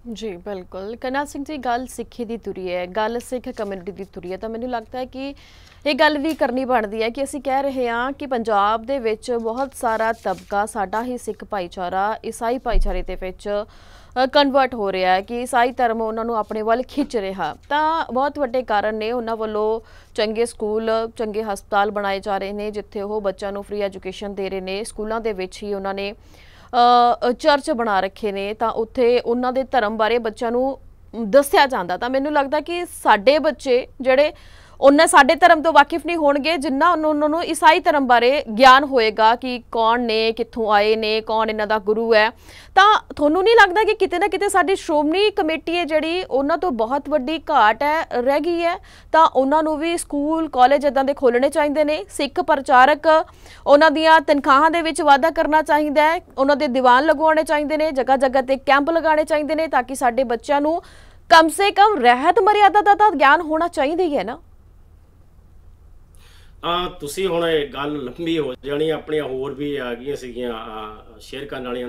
ਜੀ ਬਿਲਕੁਲ ਕਰਨੈਲ ਸਿੰਘ ਜੀ, ਗੱਲ ਸਿੱਖੀ ਦੀ ਤੁਰੀ ਹੈ, ਗੱਲ ਸਿੱਖ ਕਮਿਊਨਿਟੀ ਦੀ ਤੁਰੀ ਹੈ, ਤਾਂ ਮੈਨੂੰ ਲੱਗਦਾ ਹੈ ਕਿ ਇਹ ਗੱਲ ਵੀ ਕਰਨੀ ਬਣਦੀ ਹੈ ਕਿ ਅਸੀਂ ਕਹਿ ਰਹੇ ਹਾਂ ਕਿ ਪੰਜਾਬ ਦੇ ਵਿੱਚ ਬਹੁਤ ਸਾਰਾ ਤਬਕਾ ਸਾਡਾ ਹੀ ਸਿੱਖ ਭਾਈਚਾਰਾ ਈਸਾਈ ਭਾਈਚਾਰੇ ਦੇ ਵਿੱਚ ਕਨਵਰਟ ਹੋ ਰਿਹਾ ਹੈ ਕਿ ਈਸਾਈ ਧਰਮ ਉਹਨਾਂ ਨੂੰ ਆਪਣੇ ਵੱਲ ਖਿੱਚ ਰਿਹਾ। ਤਾਂ ਬਹੁਤ ਵੱਡੇ ਕਾਰਨ ਨੇ, ਉਹਨਾਂ ਵੱਲੋਂ ਚੰਗੇ ਸਕੂਲ ਚੰਗੇ ਹਸਪਤਾਲ ਬਣਾਏ ਜਾ ਰਹੇ ਨੇ ਜਿੱਥੇ ਉਹ ਬੱਚਿਆਂ ਨੂੰ ਫ੍ਰੀ ਐਜੂਕੇਸ਼ਨ ਦੇ ਰਹੇ ਨੇ। ਸਕੂਲਾਂ ਦੇ ਵਿੱਚ ਹੀ ਉਹਨਾਂ ਨੇ ਚਰਚ ਬਣਾ ਰੱਖੇ ਨੇ, ਤਾਂ ਉੱਥੇ ਉਹਨਾਂ ਦੇ ਧਰਮ ਬਾਰੇ ਬੱਚਿਆਂ ਨੂੰ ਦੱਸਿਆ ਜਾਂਦਾ। ਤਾਂ ਮੈਨੂੰ ਲੱਗਦਾ ਕਿ ਸਾਡੇ ਬੱਚੇ ਜਿਹੜੇ ਉਹਨਾਂ ਸਾਡੇ ਧਰਮ ਤੋਂ ਵਾਕਿਫ ਨਹੀਂ ਹੋਣਗੇ ਜਿੰਨਾ ਉਹਨਾਂ ਨੂੰ ਈਸਾਈ ਧਰਮ ਬਾਰੇ ਗਿਆਨ ਹੋਏਗਾ ਕਿ ਕੌਣ ਨੇ, ਕਿੱਥੋਂ ਆਏ ਨੇ, ਕੌਣ ਇਹਨਾਂ ਦਾ ਗੁਰੂ ਹੈ। ਤਾਂ ਤੁਹਾਨੂੰ ਨਹੀਂ ਲੱਗਦਾ ਕਿ ਕਿਤੇ ਨਾ ਕਿਤੇ ਸਾਡੀ ਸ਼੍ਰੋਮਣੀ ਕਮੇਟੀ ਹੈ ਜਿਹੜੀ, ਉਹਨਾਂ ਤੋਂ ਬਹੁਤ ਵੱਡੀ ਘਾਟ ਹੈ ਰਹਿ ਗਈ ਹੈ? ਤਾਂ ਉਹਨਾਂ ਨੂੰ ਵੀ ਸਕੂਲ ਕਾਲਜ ਇੱਦਾਂ ਦੇ ਖੋਲ੍ਹਣੇ ਚਾਹੀਦੇ ਨੇ, ਸਿੱਖ ਪ੍ਰਚਾਰਕ ਉਹਨਾਂ ਦੀਆਂ ਤਨਖਾਹਾਂ ਦੇ ਵਿੱਚ ਵਾਧਾ ਕਰਨਾ ਚਾਹੀਦਾ ਹੈ, ਉਹਨਾਂ ਦੇ ਦੀਵਾਨ ਲਗਵਾਉਣੇ ਚਾਹੀਦੇ ਨੇ, ਜਗ੍ਹਾ ਜਗ੍ਹਾ ਤੇ ਕੈਂਪ ਲਗਾਉਣੇ ਚਾਹੀਦੇ ਨੇ ਤਾਂ ਕਿ ਸਾਡੇ ਬੱਚਿਆਂ ਨੂੰ ਕਮ ਸੇ ਕਮ ਰਹਿਤ ਮਰਿਆਦਾ ਦਾ ਤਾਂ ਗਿਆਨ ਹੋਣਾ ਚਾਹੀਦਾ ਹੀ ਹੈ ਨਾ। ਤੁਸੀਂ ਹੁਣ ਇਹ ਗੱਲ ਲੰਬੀ ਹੋ ਜਾਣੀ, ਆਪਣੀਆਂ ਹੋਰ ਵੀ ਆ ਗਈਆਂ ਸੀਗੀਆਂ ਸ਼ੇਅਰ ਕਰਨ ਵਾਲੀਆਂ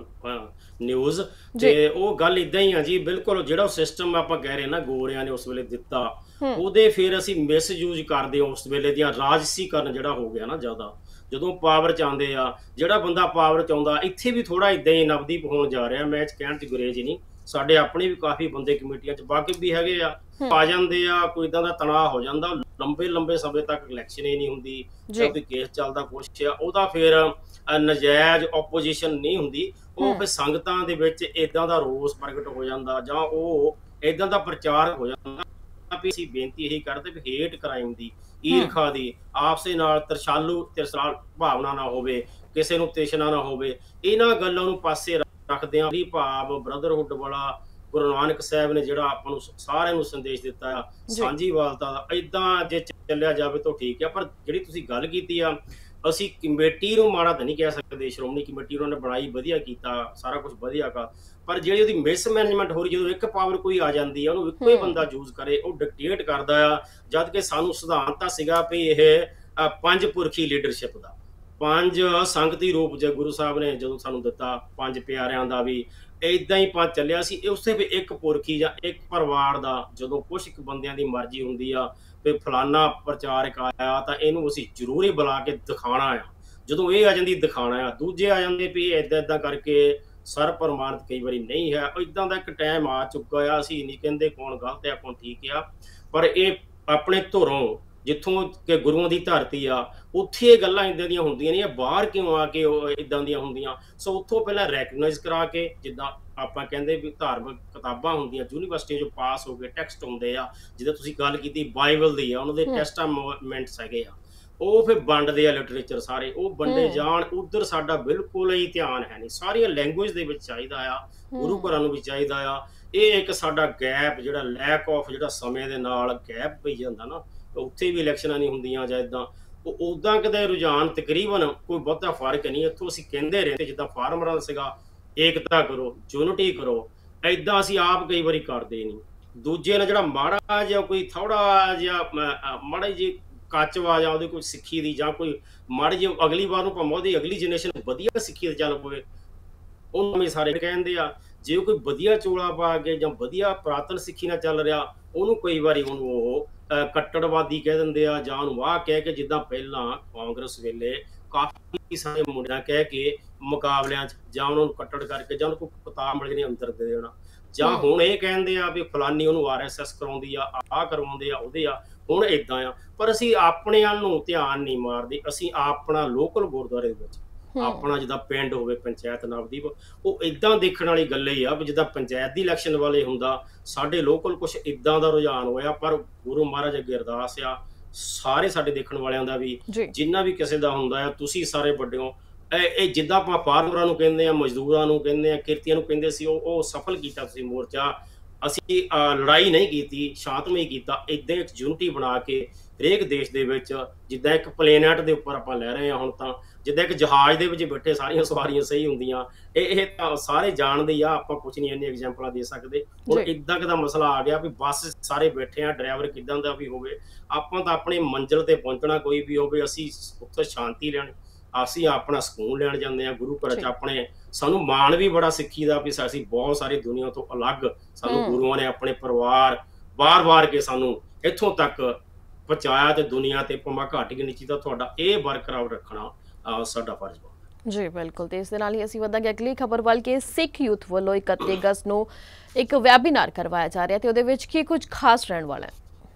ਨਿਊਜ਼, ਤੇ ਉਹ ਗੱਲ ਇਦਾਂ ਹੀ ਆ ਜੀ। ਬਿਲਕੁਲ ਜਿਹੜਾ ਸਿਸਟਮ ਆਪਾਂ ਕਹਿ ਰਹੇ ਨਾ ਗੋਰਿਆਂ ਨੇ ਉਸ ਵੇਲੇ ਦਿੱਤਾ, ਉਹਦੇ ਫਿਰ ਅਸੀਂ ਮਿਸਯੂਜ਼ ਕਰਦੇ ਹਾਂ। ਉਸ ਵੇਲੇ ਦੀਆਂ ਰਾਜਸੀਕਰਨ ਜਿਹੜਾ ਹੋ ਗਿਆ ਨਾ ਜ਼ਿਆਦਾ, ਜਦੋਂ ਪਾਵਰ ਚ ਆਉਂਦੇ ਆ, ਜਿਹੜਾ ਬੰਦਾ ਪਾਵਰ ਚ ਆਉਂਦਾ, ਇੱਥੇ ਵੀ ਥੋੜਾ ਇਦਾਂ ਹੀ ਨਵਦੀਪ ਹੋਣ ਜਾ ਰਿਹਾ। ਮੈਂ ਕਹਿਣ ਚ ਗੁਰੇਜ ਨਹੀਂ, ਸਾਡੇ ਆਪਣੇ ਵੀ ਕਾਫੀ ਬੰਦੇ ਕਮੇਟੀਆਂ ਚ ਵਾਕਿਫ ਵੀ ਹੈਗੇ ਆ ਜਾਂਦੇ ਆ, ਕੋਈ ਇਦਾਂ ਦਾ ਤਣਾਅ ਹੋ ਜਾਂਦਾ, ਲੰਬੇ ਲੰਬੇ ਸਮੇਂ ਤੱਕ ਇਲੈਕਸ਼ਨ ਹੀ ਨਹੀਂ ਹੁੰਦੀ, ਜਾਂ ਕੋਈ ਕੇਸ ਚੱਲਦਾ ਕੁਛ ਆ, ਉਹਦਾ ਫਿਰ ਨਜਾਇਜ਼ ਓਪੋਜੀਸ਼ਨ ਨਹੀਂ ਹੁੰਦੀ, ਉਹ ਫਿਰ ਸੰਗਤਾਂ ਦੇ ਵਿੱਚ ਇਦਾਂ ਦਾ ਰੋਸ ਪ੍ਰਗਟ ਹੋ ਜਾਂਦਾ, ਜਾਂ ਉਹ ਇਦਾਂ ਦਾ ਪ੍ਰਚਾਰ ਹੋ ਜਾਂਦਾ ਵੀ ਅਸੀਂ ਬੇਨਤੀ ਇਹੀ ਕਰਦੇ ਵੀ ਹੇਟ ਕ੍ਰਾਈਮ ਦੀ, ਈਰਖਾ ਦੀ, ਆਪਸੇ ਨਾਲ ਤਿਰਸਾਲ ਭਾਵਨਾ ਨਾ ਹੋਵੇ, ਕਿਸੇ ਨੂੰ ਤ੍ਰਿਸ਼ਨਾ ਨਾ ਹੋਵੇ। ਇਹਨਾਂ ਗੱਲਾਂ ਨੂੰ ਪਾਸੇ ਰੱਖਦੇ ਆ ਭਾਵ ਬ੍ਰਦਰਹੁੱਡ ਵਾਲਾ ਗੁਰੂ ਨਾਨਕ ਸਾਹਿਬ ਨੇ ਜਿਹੜਾ ਆਪਾਂ ਨੂੰ ਸਾਰਿਆਂ ਨੂੰ ਸੰਦੇਸ਼ ਦਿੱਤਾ ਆ ਸਾਂਝੀਵਾਲਤਾ ਦਾ, ਏਦਾਂ ਜੇ ਚੱਲਿਆ ਜਾਵੇ ਤਾਂ ਠੀਕ ਆ। ਪਰ ਜਿਹੜੀ ਤੁਸੀਂ ਗੱਲ ਕੀਤੀ ਆ, ਅਸੀਂ ਕਮੇਟੀ ਨੂੰ ਮਾੜਾ ਤਾਂ ਨਹੀਂ ਕਹਿ ਸਕਦੇ, ਸ਼੍ਰੋਮਣੀ ਕਮੇਟੀ ਉਹਨਾਂ ਨੇ ਬਣਾਈ, ਵਧੀਆ ਕੀਤਾ, ਸਾਰਾ ਕੁਝ ਵਧੀਆ ਕਰ, ਪਰ ਜਿਹੜੀ ਉਹਦੀ ਮਿਸਮੈਨੇਜਮੈਂਟ ਹੋ ਰਹੀ, ਜਦੋਂ ਇੱਕ ਪਾਵਰ ਕੋਈ ਆ ਜਾਂਦੀ ਆ ਉਹਨੂੰ ਇੱਕੋ ਹੀ ਬੰਦਾ ਯੂਜ਼ ਕਰੇ, ਉਹ ਡਿਕਟੇਟ ਕਰਦਾ ਆ। ਜਦ ਕਿ ਸਾਨੂੰ ਸਿਧਾਂਤ ਤਾਂ ਸੀਗਾ ਵੀ ਇਹ ਪੰਜ ਪੁਰਖੀ ਲੀਡਰਸ਼ਿਪ ਦਾ, ਪੰਜ ਸੰਗਤੀ ਰੂਪ ਜੇ ਗੁਰੂ ਸਾਹਿਬ ਨੇ ਜਦੋਂ ਸਾਨੂੰ ਦਿੱਤਾ, ਪੰਜ ਪਿਆਰਿਆਂ ਦਾ ਵੀ ਏਦਾਂ ਹੀ ਪੰਜ ਚੱਲਿਆ ਸੀ। ਉਸੇ ਵੀ ਇੱਕ ਪੁਰਖੀ ਜਾਂ ਇੱਕ ਪਰਿਵਾਰ ਦਾ ਜਦੋਂ ਕੁਛ ਇੱਕ ਬੰਦਿਆਂ ਦੀ ਮਰਜ਼ੀ ਹੁੰਦੀ ਆ ਵੀ ਫਲਾਨਾ ਪ੍ਰਚਾਰਕ ਆਇਆ ਤਾਂ ਇਹਨੂੰ ਅਸੀਂ ਜ਼ਰੂਰ ਹੀ ਬੁਲਾ ਕੇ ਦਿਖਾਉਣਾ ਆ, ਜਦੋਂ ਇਹ ਆ ਜਾਂਦੀ ਦਿਖਾਉਣਾ ਆ, ਦੂਜੇ ਆ ਜਾਂਦੇ ਵੀ ਏਦਾਂ ਏਦਾਂ ਕਰਕੇ ਸਰ ਪ੍ਰਮਾਣਿਤ ਕਈ ਵਾਰੀ ਨਹੀਂ ਹੈ। ਏਦਾਂ ਦਾ ਇੱਕ ਟਾਈਮ ਆ ਚੁੱਕਾ ਆ, ਅਸੀਂ ਨਹੀਂ ਕਹਿੰਦੇ ਕੌਣ ਗਲਤ ਆ ਕੌਣ ਠੀਕ ਆ, ਪਰ ਇਹ ਆਪਣੇ ਧੁਰੋਂ ਜਿੱਥੋਂ ਕਿ ਗੁਰੂਆਂ ਦੀ ਧਰਤੀ ਆ, ਉੱਥੇ ਇਹ ਗੱਲਾਂ ਇਦਾਂ ਦੀਆਂ ਹੁੰਦੀਆਂ ਨਹੀਂ, ਬਾਹਰ ਕਿਉਂ ਆ ਕੇ ਉਹ ਇਦਾਂ ਦੀਆਂ ਹੁੰਦੀਆਂ। ਸੋ ਉੱਥੋਂ ਪਹਿਲਾਂ ਰੈਕਗਨਾਈਜ਼ ਕਰਾ ਕੇ, ਜਿੱਦਾਂ ਆਪਾਂ ਕਹਿੰਦੇ ਵੀ ਧਾਰਮਿਕ ਕਿਤਾਬਾਂ ਹੁੰਦੀਆਂ ਯੂਨੀਵਰਸਿਟੀ ਚੋਂ ਪਾਸ ਹੋ ਕੇ ਟੈਕਸਟ ਹੁੰਦੇ ਆ, ਜਿੱਦਾਂ ਤੁਸੀਂ ਗੱਲ ਕੀਤੀ ਬਾਈਬਲ ਦੀ ਆ, ਉਹਨਾਂ ਦੇ ਟੈਸਟਾਮੈਂਟਸ ਹੈਗੇ ਆ, ਉਹ ਫਿਰ ਵੰਡਦੇ ਆ ਲਿਟਰੇਚਰ ਸਾਰੇ, ਉਹ ਵੰਡੇ ਜਾਣ। ਉਧਰ ਸਾਡਾ ਬਿਲਕੁਲ ਹੀ ਧਿਆਨ ਹੈ ਨਹੀਂ, ਸਾਰੀਆਂ ਲੈਂਗੁਏਜ ਦੇ ਵਿੱਚ ਚਾਹੀਦਾ ਆ, ਗੁਰੂ ਘਰਾਂ ਨੂੰ ਵੀ ਚਾਹੀਦਾ ਆ। ਇਹ ਇੱਕ ਸਾਡਾ ਗੈਪ, ਜਿਹੜਾ ਲੈਕ ਆਫ ਜਿਹੜਾ ਸਮੇਂ ਦੇ ਨਾਲ ਗੈਪ ਪਈ ਜਾਂਦਾ ਨਾ, ਉੱਥੇ ਵੀ ਇਲੈਕਸ਼ਨਾਂ ਨਹੀਂ ਹੁੰਦੀਆਂ ਜਾਂ ਇੱਦਾਂ, ਉਹ ਉੱਦਾਂ ਕਿਤੇ ਰੁਝਾਨ ਤਕਰੀਬਨ ਕੋਈ ਬਹੁਤਾ ਫਰਕ ਨਹੀਂ। ਇੱਥੋਂ ਅਸੀਂ ਕਹਿੰਦੇ ਰਹੇ ਜਿੱਦਾਂ ਫਾਰਮਰਾਂ ਦਾ ਸੀਗਾ, ਏਕਤਾ ਕਰੋ, ਯੂਨਿਟੀ ਕਰੋ, ਏਦਾਂ ਅਸੀਂ ਆਪ ਕਈ ਵਾਰੀ ਕਰਦੇ ਨਹੀਂ। ਦੂਜੇ ਨਾਲ ਜਿਹੜਾ ਮਾੜਾ ਜਿਹਾ ਕੋਈ ਥੋੜਾ ਜਿਹਾ ਮਾੜੀ ਜਿਹੀ ਕੱਚਵਾ ਜਾਂ ਉਹਦੀ ਕੋਈ ਸਿੱਖੀ ਦੀ ਜਾਂ ਕੋਈ ਮਾੜੀ ਜਿਹੀ ਅਗਲੀ ਵਾਰ ਨੂੰ ਭਾਵੇਂ ਉਹਦੀ ਅਗਲੀ ਜਨਰੇਸ਼ਨ ਵਧੀਆ ਸਿੱਖੀ ਤੇ ਚੱਲ ਪਵੇ, ਉਹਨੂੰ ਵੀ ਸਾਰੇ ਕਹਿੰਦੇ ਆ। ਜੇ ਕੋਈ ਵਧੀਆ ਚੋਲਾ ਪਾ ਕੇ ਜਾਂ ਵਧੀਆ ਪੁਰਾਤਨ ਸਿੱਖੀ ਨਾਲ ਚੱਲ ਰਿਹਾ, ਉਹਨੂੰ ਕਈ ਵਾਰੀ ਉਹਨੂੰ ਉਹ ਕੱਟੜਵਾਦੀ ਕਹਿ ਦਿੰਦੇ ਆ, ਜਾਂ ਉਹਨੂੰ ਆਹ ਕਹਿ ਕੇ, ਜਿੱਦਾਂ ਪਹਿਲਾਂ ਕਾਂਗਰਸ ਵੇਲੇ ਕਾਫੀ ਸਾਰੇ ਮੁੰਡਿਆਂ ਕਹਿ ਕੇ ਮੁਕਾਬਲਿਆਂ 'ਚ ਜਾਂ ਉਹਨਾਂ ਨੂੰ ਕੱਟੜ ਕਰਕੇ ਜਾਂ ਉਹਨੂੰ ਕੋਈ ਕਿਤਾਬ ਮਿਲ ਜਾਣੀ ਅੰਦਰ ਦੇ ਦੇਣਾ, ਜਾਂ ਹੁਣ ਇਹ ਕਹਿੰਦੇ ਆ ਵੀ ਫਲਾਨੀ ਉਹਨੂੰ RSS ਕਰਾਉਂਦੀ ਆ, ਆਹ ਕਰਵਾਉਂਦੇ ਆ, ਉਹਦੇ ਆ, ਹੁਣ ਏਦਾਂ ਆ। ਪਰ ਅਸੀਂ ਆਪਣੇ ਵੱਲ ਨੂੰ ਧਿਆਨ ਨਹੀਂ ਮਾਰਦੇ, ਅਸੀਂ ਆਪਣਾ ਲੋਕਲ ਗੁਰਦੁਆਰੇ ਦੇ ਵਿੱਚ ਆਪਣਾ ਜਿੱਦਾਂ ਪਿੰਡ ਹੋਵੇ ਪੰਚਾਇਤ ਨਵਦੀਪ, ਉਹ ਇਦਾਂ ਦੇਖਣ ਵਾਲੀ ਗੱਲ ਹੀ ਆ ਵੀ ਜਿੱਦਾਂ ਪੰਚਾਇਤ ਦੀ ਇਲੈਕਸ਼ਨ ਵਾਲੇ ਹੁੰਦਾ, ਸਾਡੇ ਲੋਕਲ ਕੁਛ ਇਦਾਂ ਦਾ ਰੁਝਾਨ ਹੋਇਆ। ਪਰ ਗੁਰੂ ਮਹਾਰਾਜ ਅੱਗੇ ਅਰਦਾਸ ਆ ਸਾਰੇ ਸਾਡੇ ਦੇਖਣ ਵਾਲਿਆਂ ਦਾ ਵੀ, ਜਿੰਨਾ ਵੀ ਕਿਸੇ ਦਾ ਹੁੰਦਾ ਆ, ਤੁਸੀਂ ਸਾਰੇ ਵੱਡਿਓ, ਇਹ ਜਿੱਦਾਂ ਆਪਾਂ ਫਾਰਮਰਾਂ ਨੂੰ ਕਹਿੰਦੇ ਆ, ਮਜ਼ਦੂਰਾਂ ਨੂੰ ਕਹਿੰਦੇ ਆ, ਕਿਰਤੀਆਂ ਨੂੰ ਕਹਿੰਦੇ ਸੀ, ਉਹ ਸਫਲ ਕੀਤਾ ਤੁਸੀਂ ਮੋਰਚਾ। ਅਸੀਂ ਲੜਾਈ ਨਹੀਂ ਕੀਤੀ, ਸ਼ਾਂਤਮਈ ਕੀਤਾ, ਇੱਦਾਂ ਇੱਕ ਯੂਨਿਟੀ ਬਣਾ ਕੇ ਹਰੇਕ ਦੇਸ਼ ਦੇ ਵਿੱਚ, ਜਿੱਦਾਂ ਇੱਕ ਪਲੇਨੈਟ ਦੇ ਉੱਪਰ ਆਪਾਂ ਲੈ ਰਹੇ ਹਾਂ ਹੁਣ, ਤਾਂ ਜਿੱਦਾਂ ਇੱਕ ਜਹਾਜ਼ ਦੇ ਵਿੱਚ ਬੈਠੇ ਸਾਰੀਆਂ ਸਵਾਰੀਆਂ ਸਹੀ ਹੁੰਦੀਆਂ, ਇਹ ਤਾਂ ਸਾਰੇ ਜਾਣਦੇ ਆ, ਆਪਾਂ ਕੁਛ ਨਹੀਂ ਇੰਨੀ ਐਗਜ਼ਾਮਪਲਾਂ ਦੇ ਸਕਦੇ। ਹੁਣ ਇੱਦਾਂ ਦਾ ਮਸਲਾ ਆ ਗਿਆ ਵੀ ਬੱਸ ਸਾਰੇ ਬੈਠੇ ਆ, ਡਰਾਈਵਰ ਕਿੱਦਾਂ ਦਾ ਵੀ ਹੋਵੇ, ਆਪਾਂ ਤਾਂ ਆਪਣੀ ਮੰਜ਼ਿਲ ਤੇ ਪਹੁੰਚਣਾ, ਕੋਈ ਵੀ ਹੋਵੇ, ਅਸੀਂ ਉੱਥੇ ਸ਼ਾਂਤੀ ਲੈਣੀ, ਅਸੀਂ ਆਪਣਾ ਸਕੂਨ ਲੈਣ ਜਾਂਦੇ ਹਾਂ ਗੁਰੂ ਘਰ 'ਚ ਆਪਣੇ। ਸਾਨੂੰ ਮਾਣ ਵੀ ਬੜਾ ਸਿੱਖੀ ਦਾ ਵੀ ਅਸੀਂ ਬਹੁਤ ਸਾਰੀ ਦੁਨੀਆ ਤੋਂ ਅਲੱਗ, ਸਾਨੂੰ ਗੁਰੂਆਂ ਨੇ ਆਪਣੇ ਪਰਿਵਾਰ ਵਾਰ-ਵਾਰ ਕੇ ਸਾਨੂੰ ਇੱਥੋਂ ਤੱਕ ਪਹੁੰਚਾਇਆ ਤੇ ਦੁਨੀਆ ਤੇ ਭਾਵੇਂ ਘੱਟ ਗਿਣਤੀ ਦਾ ਤੁਹਾਡਾ ਇਹ ਬਰਕਰਾਰ ਰੱਖਣਾ ਸਾਡਾ ਫਰਜ਼ ਬਣਦਾ। ਜੀ ਬਿਲਕੁਲ, ਤੇ ਇਸ ਦੇ ਨਾਲ ਹੀ ਅਸੀਂ ਵਧਾਂਗੇ ਅਗਲੀ ਖਬਰ ਵੱਲ ਕਿ ਸਿੱਖ ਯੂਥ ਵੱਲੋਂ 31 ਅਗਸਤ ਨੂੰ ਇੱਕ ਵੈਬੀਨਾਰ ਕਰਵਾਇਆ ਜਾ ਰਿਹਾ ਤੇ ਉਹਦੇ ਵਿੱਚ ਕੀ ਕੁਝ ਖਾਸ ਰਹਿਣ ਵਾਲਾ ਹੈ?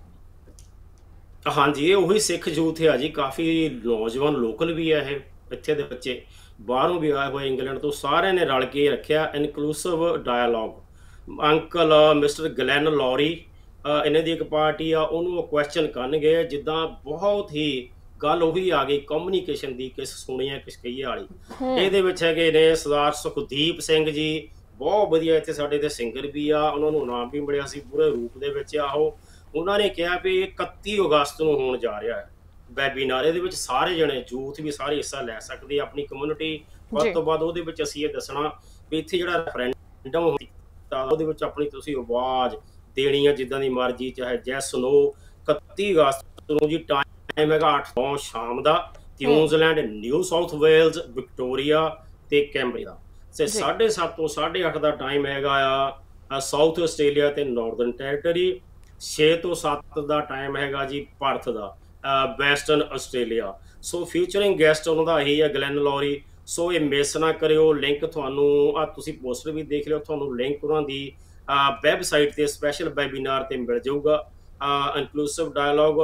ਹਾਂਜੀ, ਇਹ ਉਹੀ ਸਿੱਖ ਯੂਥ ਹੈ ਜੀ, ਕਾਫੀ ਨੌਜਵਾਨ ਲੋਕਲ ਵੀ ਹੈ, ਇਹ ਇੱਥੇ ਦੇ ਬੱਚੇ ਬਾਹਰੋਂ ਵੀ ਆਏ ਹੋਏ ਇੰਗਲੈਂਡ ਤੋਂ, ਸਾਰਿਆਂ ਨੇ ਰਲ ਕੇ ਰੱਖਿਆ inclusive dialogue. Uncle mister Glen Lowry ਇਹਨਾਂ ਦੀ ਇੱਕ ਪਾਰਟੀ ਆ, ਉਹਨੂੰ ਕੁਐਸਚਨ ਕਰਨਗੇ ਜਿੱਦਾਂ ਬਹੁਤ ਹੀ ਗੱਲ ਉਹੀ ਆ ਗਈ ਕਮਿਊਨੀਕੇਸ਼ਨ ਦੀ, ਕਿਸ ਸੁਣੀਆਂ ਕਿਸ ਕਹੀਏ ਵਾਲੀ। ਇਹਦੇ ਵਿੱਚ ਹੈਗੇ ਨੇ ਸਰਦਾਰ ਸੁਖਦੀਪ ਸਿੰਘ ਜੀ, ਬਹੁਤ ਵਧੀਆ ਇੱਥੇ ਸਾਡੇ ਤੇ ਸਿੰਗਰ ਵੀ ਆ, ਉਹਨਾਂ ਨੂੰ ਇਨਾਮ ਵੀ ਮਿਲਿਆ ਸੀ ਪੂਰੇ ਰੂਪ ਦੇ ਵਿੱਚ ਆਹੋ। ਉਹਨਾਂ ਨੇ ਕਿਹਾ ਵੀ 31 ਅਗਸਤ ਨੂੰ ਹੋਣ ਜਾ ਰਿਹਾ ਹੈ ਵੈਬੀਨਾਰ, ਇਹਦੇ ਵਿੱਚ ਸਾਰੇ ਜਣੇ ਯੂਥ ਵੀ ਸਾਰੇ ਹਿੱਸਾ ਲੈ ਸਕਦੇ, ਆਪਣੀ ਕਮਿਊਨਿਟੀ। ਵੱਧ ਤੋਂ ਵੱਧ ਉਹਦੇ ਵਿੱਚ ਅਸੀਂ ਇਹ ਦੱਸਣਾ ਵੀ ਇੱਥੇ ਜਿਹੜਾ ਰੈਫਰੈਂਡਮ ਹੁੰਦਾ ਉਹਦੇ ਵਿੱਚ ਆਪਣੀ ਤੁਸੀਂ ਆਵਾਜ਼ ਦੇਣੀ ਆ ਜਿੱਦਾਂ ਦੀ ਮਰਜ਼ੀ, ਚਾਹੇ ਜੈਸ ਨੋ। 31 ਅਗਸਤ ਨੂੰ ਜੀ ਟਾਈਮ ਹੈਗਾ 8 ਸ਼ਾਮ ਦਾ, New Zealand, New South Wales, Victoria ਤੇ ਕੈਂਬਰਾ ਤੇ 7:30 ਤੋਂ 8:30 ਦਾ ਟਾਈਮ ਹੈਗਾ ਆ ਸਾਊਥ ਆਸਟ੍ਰੇਲੀਆ ਤੇ ਨਾਰਦਰਨ ਟੈਰੀਟਰੀ। 6 ਤੋਂ 7 ਦਾ ਟਾਈਮ ਹੈਗਾ ਜੀ ਪਰਥ ਦਾ Western Australia. So featuring guest ਉਹਨਾਂ ਦਾ ਇਹੀ ਹੈ ਗਲੈਨ ਲੌਰੀ। ਸੋ ਇਹ ਮਿਸ ਨਾ ਕਰਿਓ। ਲਿੰਕ ਤੁਹਾਨੂੰ ਤੁਸੀਂ ਪੋਸਟਰ ਵੀ ਦੇਖ ਲਿਓ, ਤੁਹਾਨੂੰ ਲਿੰਕ ਉਹਨਾਂ ਦੀ ਵੈਬਸਾਈਟ ਤੇ ਸਪੈਸ਼ਲ ਵੈਬੀਨਾਰ ਤੇ ਮਿਲ ਜਾਊਗਾ। Inclusive dialogue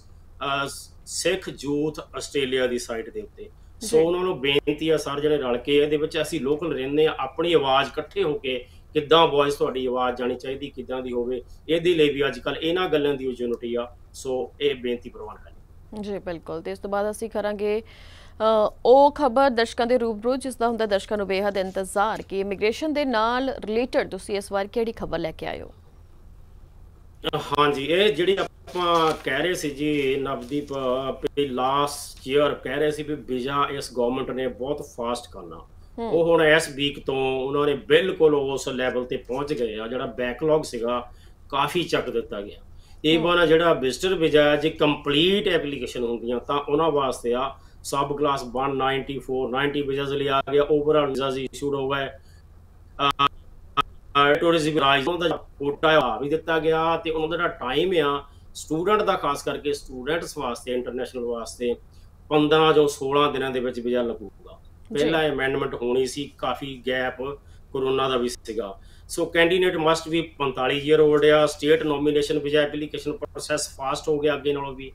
Sikh youth Australia ਦੀ ਸਾਈਟ ਦੇ ਉੱਤੇ। ਸੋ ਉਹਨਾਂ ਨੂੰ ਬੇਨਤੀ ਆ ਸਾਰੇ ਜਣੇ ਰਲ ਕੇ, ਇਹਦੇ ਵਿੱਚ ਅਸੀਂ ਲੋਕਲ ਰਹਿੰਦੇ ਆ, ਆਪਣੀ ਆਵਾਜ਼ ਇਕੱਠੇ ਹੋ ਕੇ ਕਿੱਦਾਂ ਵੌਇਸ ਤੁਹਾਡੀ ਆਵਾਜ਼ ਜਾਣੀ ਚਾਹੀਦੀ, ਕਿੱਦਾਂ ਦੀ ਹੋਵੇ, ਇਹਦੇ ਲਈ ਵੀ ਅੱਜ ਕੱਲ੍ਹ ਇਹਨਾਂ ਗੱਲਾਂ ਦੀ ਯੂਨਿਟੀ ਆ। ਸੋ ਇਹ ਬੇਨਤੀ ਪ੍ਰਵਾਨ ਹੈ ਜੀ ਬਿਲਕੁਲ। ਤੇ ਇਸ ਤੋਂ ਬਾਅਦ ਅਸੀਂ ਕਰਾਂਗੇ ਉਹ ਖਬਰ ਦਰਸ਼ਕਾਂ ਦੇ ਰੂਬਰੂ ਜਿਸ ਦਾ ਹੁੰਦਾ ਦਰਸ਼ਕਾਂ ਨੂੰ ਬੇਹੱਦ ਇੰਤਜ਼ਾਰ ਕਿ ਇਮੀਗ੍ਰੇਸ਼ਨ ਦੇ ਨਾਲ ਰਿਲੇਟਡ ਤੁਸੀਂ ਇਸ ਵਾਰ ਕਿਹੜੀ ਖਬਰ ਲੈ ਕੇ ਆਏ ਹੋ? ਹਾਂਜੀ, ਇਹ ਜਿਹੜੀ ਆਪਾਂ ਕਹਿ ਰਹੇ ਸੀ ਜੀ ਨਵਦੀਪ, ਲਾਸਟ ਈਅਰ ਕਹਿ ਰਹੇ ਸੀ ਵੀ ਵੀਜ਼ਾ ਇਸ ਗਵਰਨਮੈਂਟ ਨੇ ਬਹੁਤ ਫਾਸਟ ਕਰਨਾ, ਉਹ ਹੁਣ ਇਸ ਵੀਕ ਤੋਂ ਉਹਨਾਂ ਨੇ ਬਿਲਕੁਲ ਉਸ ਲੈਵਲ ਤੇ ਪਹੁੰਚ ਗਏ ਆ। ਜਿਹੜਾ ਬੈਕਲੌਗ ਸੀਗਾ ਕਾਫੀ ਚੱਕ ਦਿੱਤਾ ਗਿਆ। ਈਵਨ ਜਿਹੜਾ ਵਿਜ਼ਟਰ ਵੀਜ਼ਾ ਜੇ ਕੰਪਲੀਟ ਐਪਲੀਕੇਸ਼ਨ ਹੁੰਦੀਆਂ ਤਾਂ ਉਹਨਾਂ ਵਾਸਤੇ ਆ ਸਬ ਕਲਾਸ 194 90 ਵੀਜ਼ਾਸ ਲਈ ਆ ਗਿਆ, ਓਵਰਆਲ ਵੀਜ਼ਾਸ ਇਸ਼ੂਡ ਹੋ ਗਏ। ਟੂਰਿਜ਼ਮ ਰਾਜ ਦਾ ਕੋਟਾ ਵੀ ਦਿੱਤਾ ਗਿਆ ਤੇ ਉਹਨਾਂ ਦਾ ਜਿਹੜਾ ਟਾਈਮ ਆ ਸਟੂਡੈਂਟ ਦਾ, ਖਾਸ ਕਰਕੇ ਸਟੂਡੈਂਟਸ ਵਾਸਤੇ ਇੰਟਰਨੈਸ਼ਨਲ ਵਾਸਤੇ 15 ਜਾਂ 16 ਦਿਨਾਂ ਦੇ ਵਿੱਚ ਵੀਜ਼ਾ ਲੱਗੂਗਾ। ਪਹਿਲਾਂ ਅਮੈਂਡਮੈਂਟ ਹੋਣੀ ਸੀ, ਕਾਫੀ ਗੈਪ ਕੋਰੋਨਾ ਦਾ ਵੀ ਸੀਗਾ। So candidate must be 45 year old ਆ। State nomination visa application process fast ਹੋ ਗਿਆ ਅੱਗੇ ਨਾਲੋਂ ਵੀ।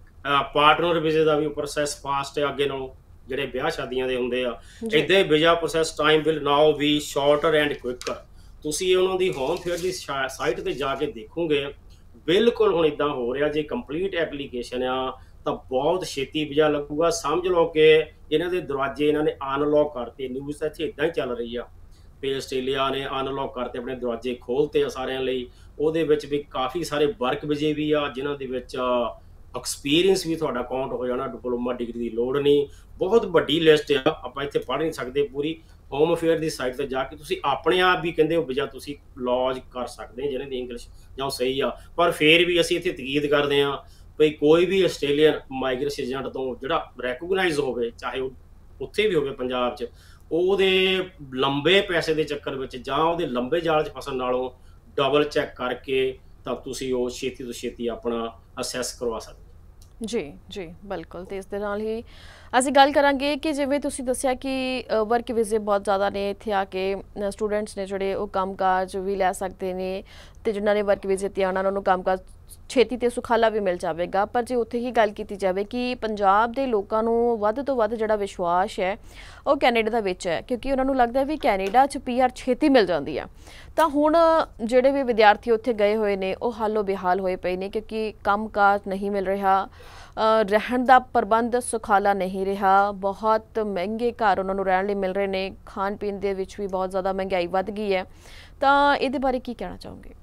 ਪਾਰਟਨਰ ਵੀਜ਼ੇ ਦਾ ਵੀ ਪ੍ਰੋਸੈਸ ਫਾਸਟ ਹੈ ਅੱਗੇ ਨਾਲੋਂ, ਜਿਹੜੇ ਵਿਆਹ ਸ਼ਾਦੀਆਂ ਦੇ ਹੁੰਦੇ ਆ। ਇੱਦਾਂ ਹੀ visa process time will now be shorter and quicker. ਤੁਸੀਂ ਉਹਨਾਂ ਦੀ ਹੋਮ ਫੇਅਰ ਦੀ ਸਾਈਟ ਤੇ ਜਾ ਕੇ ਦੇਖੋਗੇ, ਬਿਲਕੁਲ ਹੁਣ ਇੱਦਾਂ ਹੋ ਰਿਹਾ ਜੇ ਕੰਪਲੀਟ ਐਪਲੀਕੇਸ਼ਨ ਆ ਤਾਂ ਬਹੁਤ ਛੇਤੀ ਵੀਜ਼ਾ ਲੱਗੂਗਾ। ਸਮਝ ਲਓ ਕਿ ਇਹਨਾਂ ਦੇ ਦਰਵਾਜ਼ੇ ਇਹਨਾਂ ਨੇ ਅਨਲੌਕ ਕਰਤੇ। ਨਿਊਜ਼ ਤਾਂ ਇੱਥੇ ਇੱਦਾਂ ਹੀ ਚੱਲ ਰਹੀ ਆ ਵੀ ਆਸਟ੍ਰੇਲੀਆ ਨੇ ਅਨਲੌਕ ਕਰਤੇ, ਆਪਣੇ ਦਰਵਾਜ਼ੇ ਖੋਲ੍ਹਤੇ ਆ ਸਾਰਿਆਂ ਲਈ। ਉਹਦੇ ਵਿੱਚ ਵੀ ਕਾਫੀ ਸਾਰੇ ਵਰਕ ਵੀਜ਼ੇ ਵੀ ਆ ਜਿਨ੍ਹਾਂ ਦੇ ਵਿੱਚ ਐਕਸਪੀਰੀਅੰਸ ਵੀ ਤੁਹਾਡਾ ਕਾਊਂਟ ਹੋ ਜਾਣਾ, ਡਿਪਲੋਮਾ ਡਿਗਰੀ ਦੀ ਲੋੜ ਨਹੀਂ। ਬਹੁਤ ਵੱਡੀ ਲਿਸਟ ਆ, ਆਪਾਂ ਇੱਥੇ ਪੜ੍ਹ ਨਹੀਂ ਸਕਦੇ ਪੂਰੀ। ਹੋਮ ਅਫੇਅਰ ਦੀ ਸਾਈਟ ਤੇ ਜਾ ਕੇ ਤੁਸੀਂ ਆਪਣੇ ਆਪ ਵੀ ਕਹਿੰਦੇ ਹੋ ਵੀਜ਼ਾ ਤੁਸੀਂ ਲੌਜ ਕਰ ਸਕਦੇ ਜਿਹਨਾਂ ਦੀ ਇੰਗਲਿਸ਼ ਜਾਂ ਸਹੀ ਆ। ਪਰ ਫਿਰ ਵੀ ਅਸੀਂ ਇੱਥੇ ਤਕੀਦ ਕਰਦੇ ਹਾਂ ਵੀ ਕੋਈ ਵੀ ਆਸਟ੍ਰੇਲੀਅਨ ਮਾਈਗ੍ਰੇਸ਼ਨ ਏਜੰਟ ਤੋਂ ਜਿਹੜਾ ਰੈਕੋਗਨਾਈਜ਼ ਹੋਵੇ, ਚਾਹੇ ਉਹ ਉੱਥੇ ਵੀ ਹੋਵੇ ਪੰਜਾਬ 'ਚ, ਉਹਦੇ ਲੰਬੇ ਪੈਸੇ ਦੇ ਚੱਕਰ ਵਿੱਚ ਜਾਂ ਉਹਦੇ ਲੰਬੇ ਜਾਲ 'ਚ ਫਸਣ ਨਾਲੋਂ ਡਬਲ ਚੈੱਕ ਕਰਕੇ ਤਾਂ ਤੁਸੀਂ ਉਹ ਛੇਤੀ ਤੋਂ ਛੇਤੀ ਆਪਣਾ ਅਸੈਸ ਕਰਵਾ ਸਕਦੇ। ਜੀ ਜੀ ਬਿਲਕੁਲ। ਤੇ ਇਸ ਦੇ ਨਾਲ ਹੀ ਅਸੀਂ ਗੱਲ ਕਰਾਂਗੇ ਕਿ ਜਿਵੇਂ ਤੁਸੀਂ ਦੱਸਿਆ ਕਿ ਵਰਕ ਵੀਜ਼ੇ ਬਹੁਤ ਜ਼ਿਆਦਾ ਨੇ, ਇੱਥੇ ਆ ਕੇ ਸਟੂਡੈਂਟਸ ਨੇ ਜਿਹੜੇ ਉਹ ਕੰਮਕਾਜ ਵੀ ਲੈ ਸਕਦੇ ਨੇ ਤੇ ਜਿਨ੍ਹਾਂ ਨੇ ਵਰਕ ਵੀਜ਼ੇ ਤੇ ਆਉਣਾ ਉਹਨਾਂ ਨੂੰ ਕੰਮਕਾਜ ਛੇਤੀ ਤੇ ਸੁਖਾਲਾ ਵੀ ਮਿਲ ਜਾਵੇਗਾ। ਪਰ ਜੇ ਉੱਥੇ ਹੀ ਗੱਲ ਕੀਤੀ ਜਾਵੇ ਕਿ ਪੰਜਾਬ ਦੇ ਲੋਕਾਂ ਨੂੰ ਵੱਧ ਤੋਂ ਵੱਧ ਜਿਹੜਾ ਵਿਸ਼ਵਾਸ ਹੈ ਉਹ ਕੈਨੇਡਾ ਦਾ ਵਿੱਚ ਹੈ, ਕਿਉਂਕਿ ਉਹਨਾਂ ਨੂੰ ਲੱਗਦਾ ਵੀ ਕੈਨੇਡਾ 'ਚ PR ਛੇਤੀ ਮਿਲ ਜਾਂਦੀ ਆ। ਤਾਂ ਹੁਣ ਜਿਹੜੇ ਵੀ ਵਿਦਿਆਰਥੀ ਉੱਥੇ ਗਏ ਹੋਏ ਨੇ ਉਹ ਹਾਲੋ ਬੇਹਾਲ ਹੋਏ ਪਏ ਨੇ ਕਿਉਂਕਿ ਕੰਮਕਾਜ ਨਹੀਂ ਮਿਲ ਰਿਹਾ, ਰਹਿਣ ਦਾ ਪ੍ਰਬੰਧ ਸੁਖਾਲਾ ਨਹੀਂ ਰਿਹਾ, ਬਹੁਤ ਮਹਿੰਗੇ ਘਰ ਉਹਨਾਂ ਨੂੰ ਰਹਿਣ ਲਈ ਮਿਲ ਰਹੇ ਨੇ, ਖਾਣ ਪੀਣ ਦੇ ਵਿੱਚ ਵੀ ਬਹੁਤ ਜ਼ਿਆਦਾ ਮਹਿੰਗਾਈ ਵੱਧ ਗਈ ਹੈ। ਤਾਂ ਇਹਦੇ ਬਾਰੇ ਕੀ ਕਹਿਣਾ ਚਾਹੋਗੇ?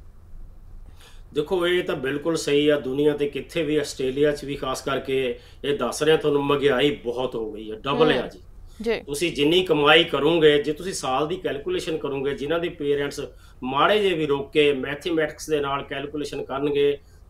ਦੇਖੋ, ਇਹ ਤਾਂ ਬਿਲਕੁਲ ਸਹੀ ਆ। ਦੁਨੀਆ ਤੇ ਕਿੱਥੇ ਵੀ, ਆਸਟ੍ਰੇਲੀਆ 'ਚ ਵੀ ਖਾਸ ਕਰਕੇ ਇਹ ਦੱਸ ਰਿਹਾ ਤੁਹਾਨੂੰ, ਮਹਿੰਗਾਈ ਬਹੁਤ ਹੋ ਗਈ ਹੈ, ਡਬਲ ਆ ਜੀ। ਤੁਸੀਂ ਜਿੰਨੀ ਕਮਾਈ ਕਰੋਗੇ, ਜੇ ਤੁਸੀਂ ਸਾਲ ਦੀ ਕੈਲਕੂਲੇਸ਼ਨ ਕਰੋਗੇ, ਜਿਨ੍ਹਾਂ ਦੇ ਪੇਰੈਂਟਸ ਮਾੜੇ ਜਿਹੇ ਵੀ ਰੋਕ ਕੇ ਮੈਥਮੈਟਿਕਸ ਦੇ ਨਾਲ ਕੈਲਕੂਲੇਸ਼ਨ ਕਰਨਗੇ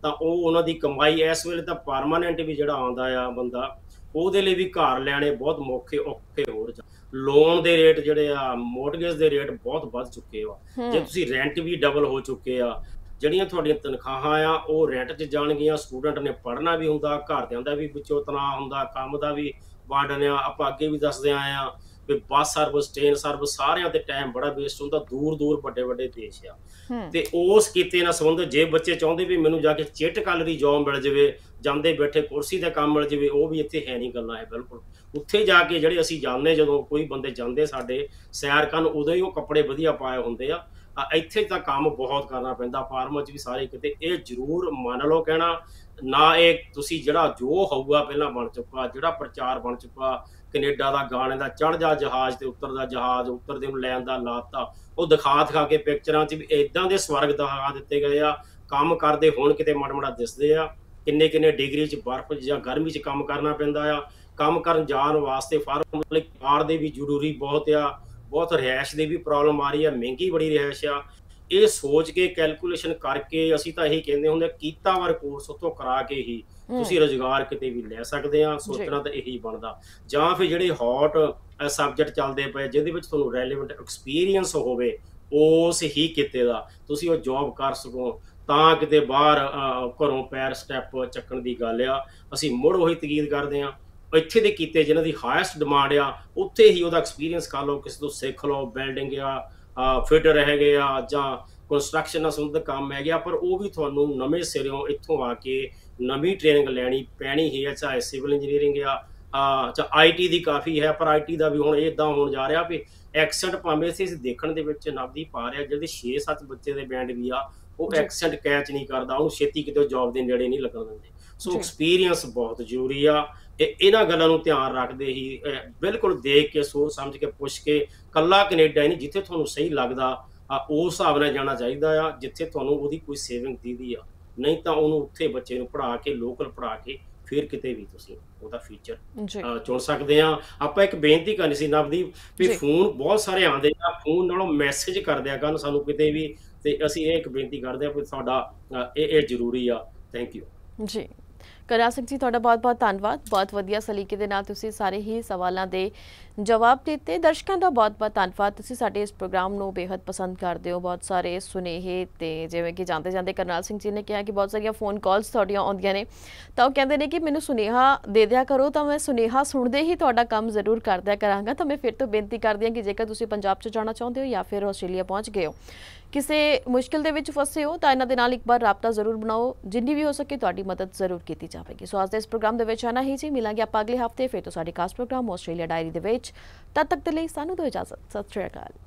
ਤਾਂ ਉਹ ਉਹਨਾਂ ਦੀ ਕਮਾਈ ਇਸ ਵੇਲੇ ਤਾਂ ਪਰਮਾਨੈਂਟ ਵੀ ਜਿਹੜਾ ਆਉਂਦਾ ਆ ਬੰਦਾ, ਉਹਦੇ ਲਈ ਵੀ ਘਰ ਲੈਣੇ ਬਹੁਤ ਔਖੇ ਹੋ ਰਹੇ। ਲੋਨ ਦੇ ਰੇਟ ਜਿਹੜੇ ਆ, ਮੋਰਟਗੇਜ ਦੇ ਰੇਟ ਬਹੁਤ ਵੱਧ ਚੁੱਕੇ ਆ। ਜੇ ਤੁਸੀਂ ਰੈਂਟ ਵੀ ਡਬਲ ਹੋ ਚੁੱਕੇ ਆ, ਜਿਹੜੀਆਂ ਤੁਹਾਡੀਆਂ ਤਨਖਾਹਾਂ ਆ ਉਹ ਰੈਂਟ 'ਚ ਜਾਣਗੀਆਂ। ਸਟੂਡੈਂਟ ਨੇ ਪੜ੍ਹਨਾ ਵੀ ਹੁੰਦਾ, ਘਰਦਿਆਂ ਦਾ ਵੀ ਵਿੱਚੋਂ ਤਣਾਅ ਹੁੰਦਾ, ਕੰਮ ਦਾ ਵੀ ਵਾਰਡਨ ਆ। ਆਪਾਂ ਅੱਗੇ ਵੀ ਦੱਸਦੇ ਆਏ ਆ ਵੀ ਬੱਸ ਸਰਵਿਸ, ਟ੍ਰੇਨ ਸਰਵਿਸ, ਸਾਰਿਆਂ ਤੇ ਟਾਈਮ ਬੜਾ ਵੇਸਟ ਹੁੰਦਾ। ਦੂਰ ਵੱਡੇ ਦੇਸ਼ ਆ, ਤੇ ਉਸ ਕਿਤੇ ਨਾਲ ਸੰਬੰਧਿਤ ਜੇ ਬੱਚੇ ਚਾਹੁੰਦੇ ਵੀ ਮੈਨੂੰ ਜਾ ਕੇ ਚਿੱਟ ਕਲਰੀ ਜੌਬ ਮਿਲ ਜਾਵੇ, ਜਾਂਦੇ ਬੈਠੇ ਕੁਰਸੀ ਤੇ ਕੰਮ ਮਿਲ ਜਾਵੇ, ਉਹ ਵੀ ਇੱਥੇ ਹੈ ਨਹੀਂ ਗੱਲਾਂ ਹੈ ਬਿਲਕੁਲ। ਉੱਥੇ ਜਾ ਕੇ ਜਿਹੜੇ ਅਸੀਂ ਜਾਂਦੇ, ਜਦੋਂ ਕੋਈ ਬੰਦੇ ਜਾਂਦੇ ਸਾਡੇ ਸੈਰ ਕਰਨ, ਉਦੋਂ ਹੀ ਉਹ ਕੱਪੜੇ ਵਧੀਆ ਪਾਏ ਹੁੰਦੇ ਆ। ਇੱਥੇ ਤਾਂ ਕੰਮ ਬਹੁਤ ਕਰਨਾ ਪੈਂਦਾ, ਫਾਰਮਾਂ 'ਚ ਵੀ ਸਾਰੇ ਕਿਤੇ। ਇਹ ਜ਼ਰੂਰ ਮੰਨ ਲਓ ਕਹਿਣਾ ਨਾ, ਇਹ ਤੁਸੀਂ ਜਿਹੜਾ ਜੋ ਹੋਊਗਾ ਪਹਿਲਾਂ ਬਣ ਚੁੱਕਾ, ਜਿਹੜਾ ਪ੍ਰਚਾਰ ਬਣ ਚੁੱਕਾ ਕੈਨੇਡਾ ਦਾ, ਗਾਣੇ ਦਾ, ਚੜ੍ਹ ਜਾ ਜਹਾਜ਼ ਤੇ ਉੱਤਰਦਾ ਜਹਾਜ਼, ਉੱਤਰਦੇ ਨੂੰ ਲੈਣ ਦਾ ਲਾਤਾ, ਉਹ ਦਿਖਾ ਕੇ ਪਿਕਚਰਾਂ 'ਚ ਵੀ ਇੱਦਾਂ ਦੇ ਸਵਰਗ ਦਿਖਾ ਦਿੱਤੇ ਗਏ ਆ। ਕੰਮ ਕਰਦੇ ਹੁਣ ਕਿਤੇ ਮਾੜਾ ਦਿਸਦੇ ਆ। ਕਿੰਨੇ ਡਿਗਰੀ 'ਚ ਬਰਫ਼ ਜਾਂ ਗਰਮੀ 'ਚ ਕੰਮ ਕਰਨਾ ਪੈਂਦਾ ਆ। ਕੰਮ ਕਰਨ ਜਾਣ ਵਾਸਤੇ ਫਾਰਮ ਲਈ ਕਾਰ ਦੇ ਵੀ ਜ਼ਰੂਰੀ ਬਹੁਤ ਆ, ਬਹੁਤ ਰਿਹਾਇਸ਼ ਦੀ ਵੀ ਪ੍ਰੋਬਲਮ ਆ ਰਹੀ ਆ, ਮਹਿੰਗੀ ਬੜੀ ਰਿਹਾਇਸ਼ ਆ। ਇਹ ਸੋਚ ਕੇ ਕੈਲਕੂਲੇਸ਼ਨ ਕਰਕੇ ਅਸੀਂ ਤਾਂ ਇਹੀ ਕਹਿੰਦੇ ਹੁੰਦੇ, ਕੀਤਾ ਵਾਰ ਕੋਰਸ ਉੱਥੋਂ ਕਰਾ ਕੇ ਹੀ ਤੁਸੀਂ ਰੁਜ਼ਗਾਰ ਕਿਤੇ ਵੀ ਲੈ ਸਕਦੇ ਆ। ਸੋਚਣਾ ਤਾਂ ਇਹੀ ਬਣਦਾ। ਜਾਂ ਫਿਰ ਜਿਹੜੇ ਹੌਟ ਸਬਜੈਕਟ ਚੱਲਦੇ ਪਏ, ਜਿਹਦੇ ਵਿੱਚ ਤੁਹਾਨੂੰ ਰੈਲੇਵੈਂਟ ਐਕਸਪੀਰੀਅੰਸ ਹੋਵੇ ਉਸ ਹੀ ਕਿਤੇ ਦਾ, ਤੁਸੀਂ ਉਹ ਜੌਬ ਕਰ ਸਕੋ, ਤਾਂ ਕਿਤੇ ਬਾਹਰ ਘਰੋਂ ਪੈਰ ਸਟੈਪ ਚੱਕਣ ਦੀ ਗੱਲ ਆ। ਅਸੀਂ ਮੁੜ ਉਹੀ ਤਕੀਦ ਕਰਦੇ ਆ, ਇੱਥੇ ਦੇ ਕੀਤੇ ਜਿਨ੍ਹਾਂ ਦੀ ਹਾਈਐਸਟ ਡਿਮਾਂਡ ਆ, ਉੱਥੇ ਹੀ ਉਹਦਾ ਐਕਸਪੀਰੀਅੰਸ ਕਰ ਲਓ, ਕਿਸੇ ਤੋਂ ਸਿੱਖ ਲਓ। ਬਿਲਡਿੰਗ ਆ, ਫਿਟਰ ਹੈਗੇ ਆ, ਜਾਂ ਕੰਸਟਰਕਸ਼ਨ ਨਾਲ ਸੰਬੰਧਿਤ ਕੰਮ ਹੈਗੇ ਆ, ਪਰ ਉਹ ਵੀ ਤੁਹਾਨੂੰ ਨਵੇਂ ਸਿਰਿਓਂ ਇੱਥੋਂ ਆ ਕੇ ਨਵੀਂ ਟ੍ਰੇਨਿੰਗ ਲੈਣੀ ਪੈਣੀ ਹੀ ਹੈ। ਚਾਹੇ ਸਿਵਲ ਇੰਜੀਨੀਅਰਿੰਗ ਆ, ਚਾਹੇ IT ਦੀ ਕਾਫੀ ਹੈ, ਪਰ IT ਦਾ ਵੀ ਹੁਣ ਇੱਦਾਂ ਹੋਣ ਜਾ ਰਿਹਾ ਵੀ ਐਕਸੈਂਟ ਭਾਵੇਂ ਅਸੀਂ ਦੇਖਣ ਦੇ ਵਿੱਚ ਨਵਦੀਪ ਆ ਰਿਹਾ, ਜਿਹੜੇ 6-7 ਬੱਚੇ ਦੇ ਬੈਂਡ ਵੀ ਆ, ਉਹ ਐਕਸੈਂਟ ਕੈਚ ਨਹੀਂ ਕਰਦਾ, ਉਹਨੂੰ ਛੇਤੀ ਕਿਤੇ ਜੌਬ ਦੇ ਨੇੜੇ ਨਹੀਂ ਲੱਗਣ ਦਿੰਦੇ। ਸੋ ਐਕਸਪੀਰੀਅੰਸ ਬਹੁਤ ਜ਼ਰੂਰੀ ਆ। ਇਹਨਾਂ ਗੱਲਾਂ ਨੂੰ ਧਿਆਨ ਰੱਖਦੇ ਹੀ ਬਿਲਕੁਲ ਦੇਖ ਕੇ, ਸੋਚ ਸਮਝ ਕੇ, ਪੁੱਛ ਕੇ, ਕੱਲਾ ਕੈਨੇਡਾ ਹੀ ਨਹੀਂ, ਜਿੱਥੇ ਤੁਹਾਨੂੰ ਸਹੀ ਲੱਗਦਾ ਉਸ ਹਿਸਾਬ ਨਾਲ ਜਾਣਾ ਚਾਹੀਦਾ ਆ, ਜਿੱਥੇ ਤੁਹਾਨੂੰ ਉਹਦੀ ਕੋਈ ਸੇਵਿੰਗ ਦੀਦੀ ਆ। ਨਹੀਂ ਤਾਂ ਉਹਨੂੰ ਉੱਥੇ ਬੱਚੇ ਨੂੰ ਪੜ੍ਹਾ ਕੇ, ਲੋਕਲ ਪੜ੍ਹਾ ਕੇ, ਫਿਰ ਕਿਤੇ ਵੀ ਤੁਸੀਂ ਉਹਦਾ ਫਿਊਚਰ ਚੁਣ ਸਕਦੇ ਆ। ਆਪਾਂ ਇੱਕ ਬੇਨਤੀ ਕਰਨੀ ਸੀ ਨਵਦੀਪ ਵੀ ਫੋਨ ਬਹੁਤ ਸਾਰੇ ਆਉਂਦੇ ਆ, ਫੋਨ ਨਾਲੋਂ ਮੈਸੇਜ ਕਰ ਦਿਆ ਕਰਨ ਸਾਨੂੰ ਕਿਤੇ ਵੀ, ਤੇ ਅਸੀਂ ਇਹ ਇੱਕ ਬੇਨਤੀ ਕਰਦੇ ਆ ਵੀ ਸਾਡਾ ਇਹ ਜ਼ਰੂਰੀ ਆ। ਥੈਂਕ ਯੂ ਜੀ। ਕਰਨਾਲ ਸਿੰਘ ਜੀ, ਤੁਹਾਡਾ ਬਹੁਤ ਧੰਨਵਾਦ। ਬਹੁਤ ਵਧੀਆ ਸਲੀਕੇ ਦੇ ਨਾਲ ਤੁਸੀਂ ਸਾਰੇ ਹੀ ਸਵਾਲਾਂ ਦੇ ਜਵਾਬ ਦਿੱਤੇ। ਦਰਸ਼ਕਾਂ ਦਾ ਬਹੁਤ ਧੰਨਵਾਦ, ਤੁਸੀਂ ਸਾਡੇ ਇਸ ਪ੍ਰੋਗਰਾਮ ਨੂੰ ਬੇहद ਪਸੰਦ ਕਰਦੇ ਹੋ। ਬਹੁਤ ਸਾਰੇ ਸੁਨੇਹੇ, ਤੇ ਜਿਵੇਂ ਕਿ ਜਾਂਦੇ ਕਰਨਾਲ ਸਿੰਘ ਜੀ ਨੇ ਕਿਹਾ ਕਿ ਬਹੁਤ ਸਾਰੀਆਂ ਫੋਨ ਕਾਲਸ ਤੁਹਾਡੀਆਂ ਆਉਂਦੀਆਂ ਨੇ, ਤਾਂ ਉਹ ਕਹਿੰਦੇ ਨੇ ਕਿ ਮੈਨੂੰ ਸੁਨੇਹਾ ਦੇ ਦਿਆ ਕਰੋ, ਤਾਂ ਮੈਂ ਸੁਨੇਹਾ ਸੁਣਦੇ ਹੀ ਤੁਹਾਡਾ ਕੰਮ ਜ਼ਰੂਰ ਕਰ ਦਿਆ ਕਰਾਂਗਾ। ਤਾਂ ਮੈਂ ਫਿਰ ਤੋਂ ਬੇਨਤੀ ਕਰਦੀ ਹਾਂ ਕਿ ਜੇਕਰ ਤੁਸੀਂ ਪੰਜਾਬ 'ਚ ਜਾਣਾ ਚਾਹੁੰਦੇ ਹੋ ਜਾਂ ਫਿਰ ਆਸਟ੍ਰੇਲੀਆ ਪਹੁੰਚ ਗਏ ਹੋ, ਕਿਸੇ ਮੁਸ਼ਕਿਲ ਦੇ ਵਿੱਚ ਫਸੇ ਹੋ, ਤਾਂ ਇਹਨਾਂ ਦੇ ਨਾਲ ਇੱਕ ਵਾਰ ਰਾਬਤਾ ਜ਼ਰੂਰ ਬਣਾਓ। ਜਿੰਨੀ ਵੀ ਹੋ ਸਕੇ ਤੁਹਾਡੀ ਮਦਦ ਜ਼ਰੂਰ ਕੀਤੀ ਜਾਵੇਗੀ। ਸੋ ਅੱਜ ਦੇ ਇਸ ਪ੍ਰੋਗਰਾਮ ਦੇ ਵਿੱਚ ਆਣਾ ਹੀ ਜੀ। ਮਿਲਾਂਗੇ ਆਪਾਂ ਅਗਲੇ ਹਫਤੇ ਫਿਰ ਤੋਂ ਸਾਡੇ ਖਾਸ ਪ੍ਰੋਗਰਾਮ ਆਸਟ੍ਰੇਲੀਆ ਡਾਇਰੀ ਦੇ ਵਿੱਚ। ਤਦ ਤੱਕ ਦੇ ਲਈ ਸਾਨੂੰ ਦਿਓ ਇਜਾਜ਼ਤ। ਸਤਿ ਸ਼੍ਰੀ ਅਕਾਲ।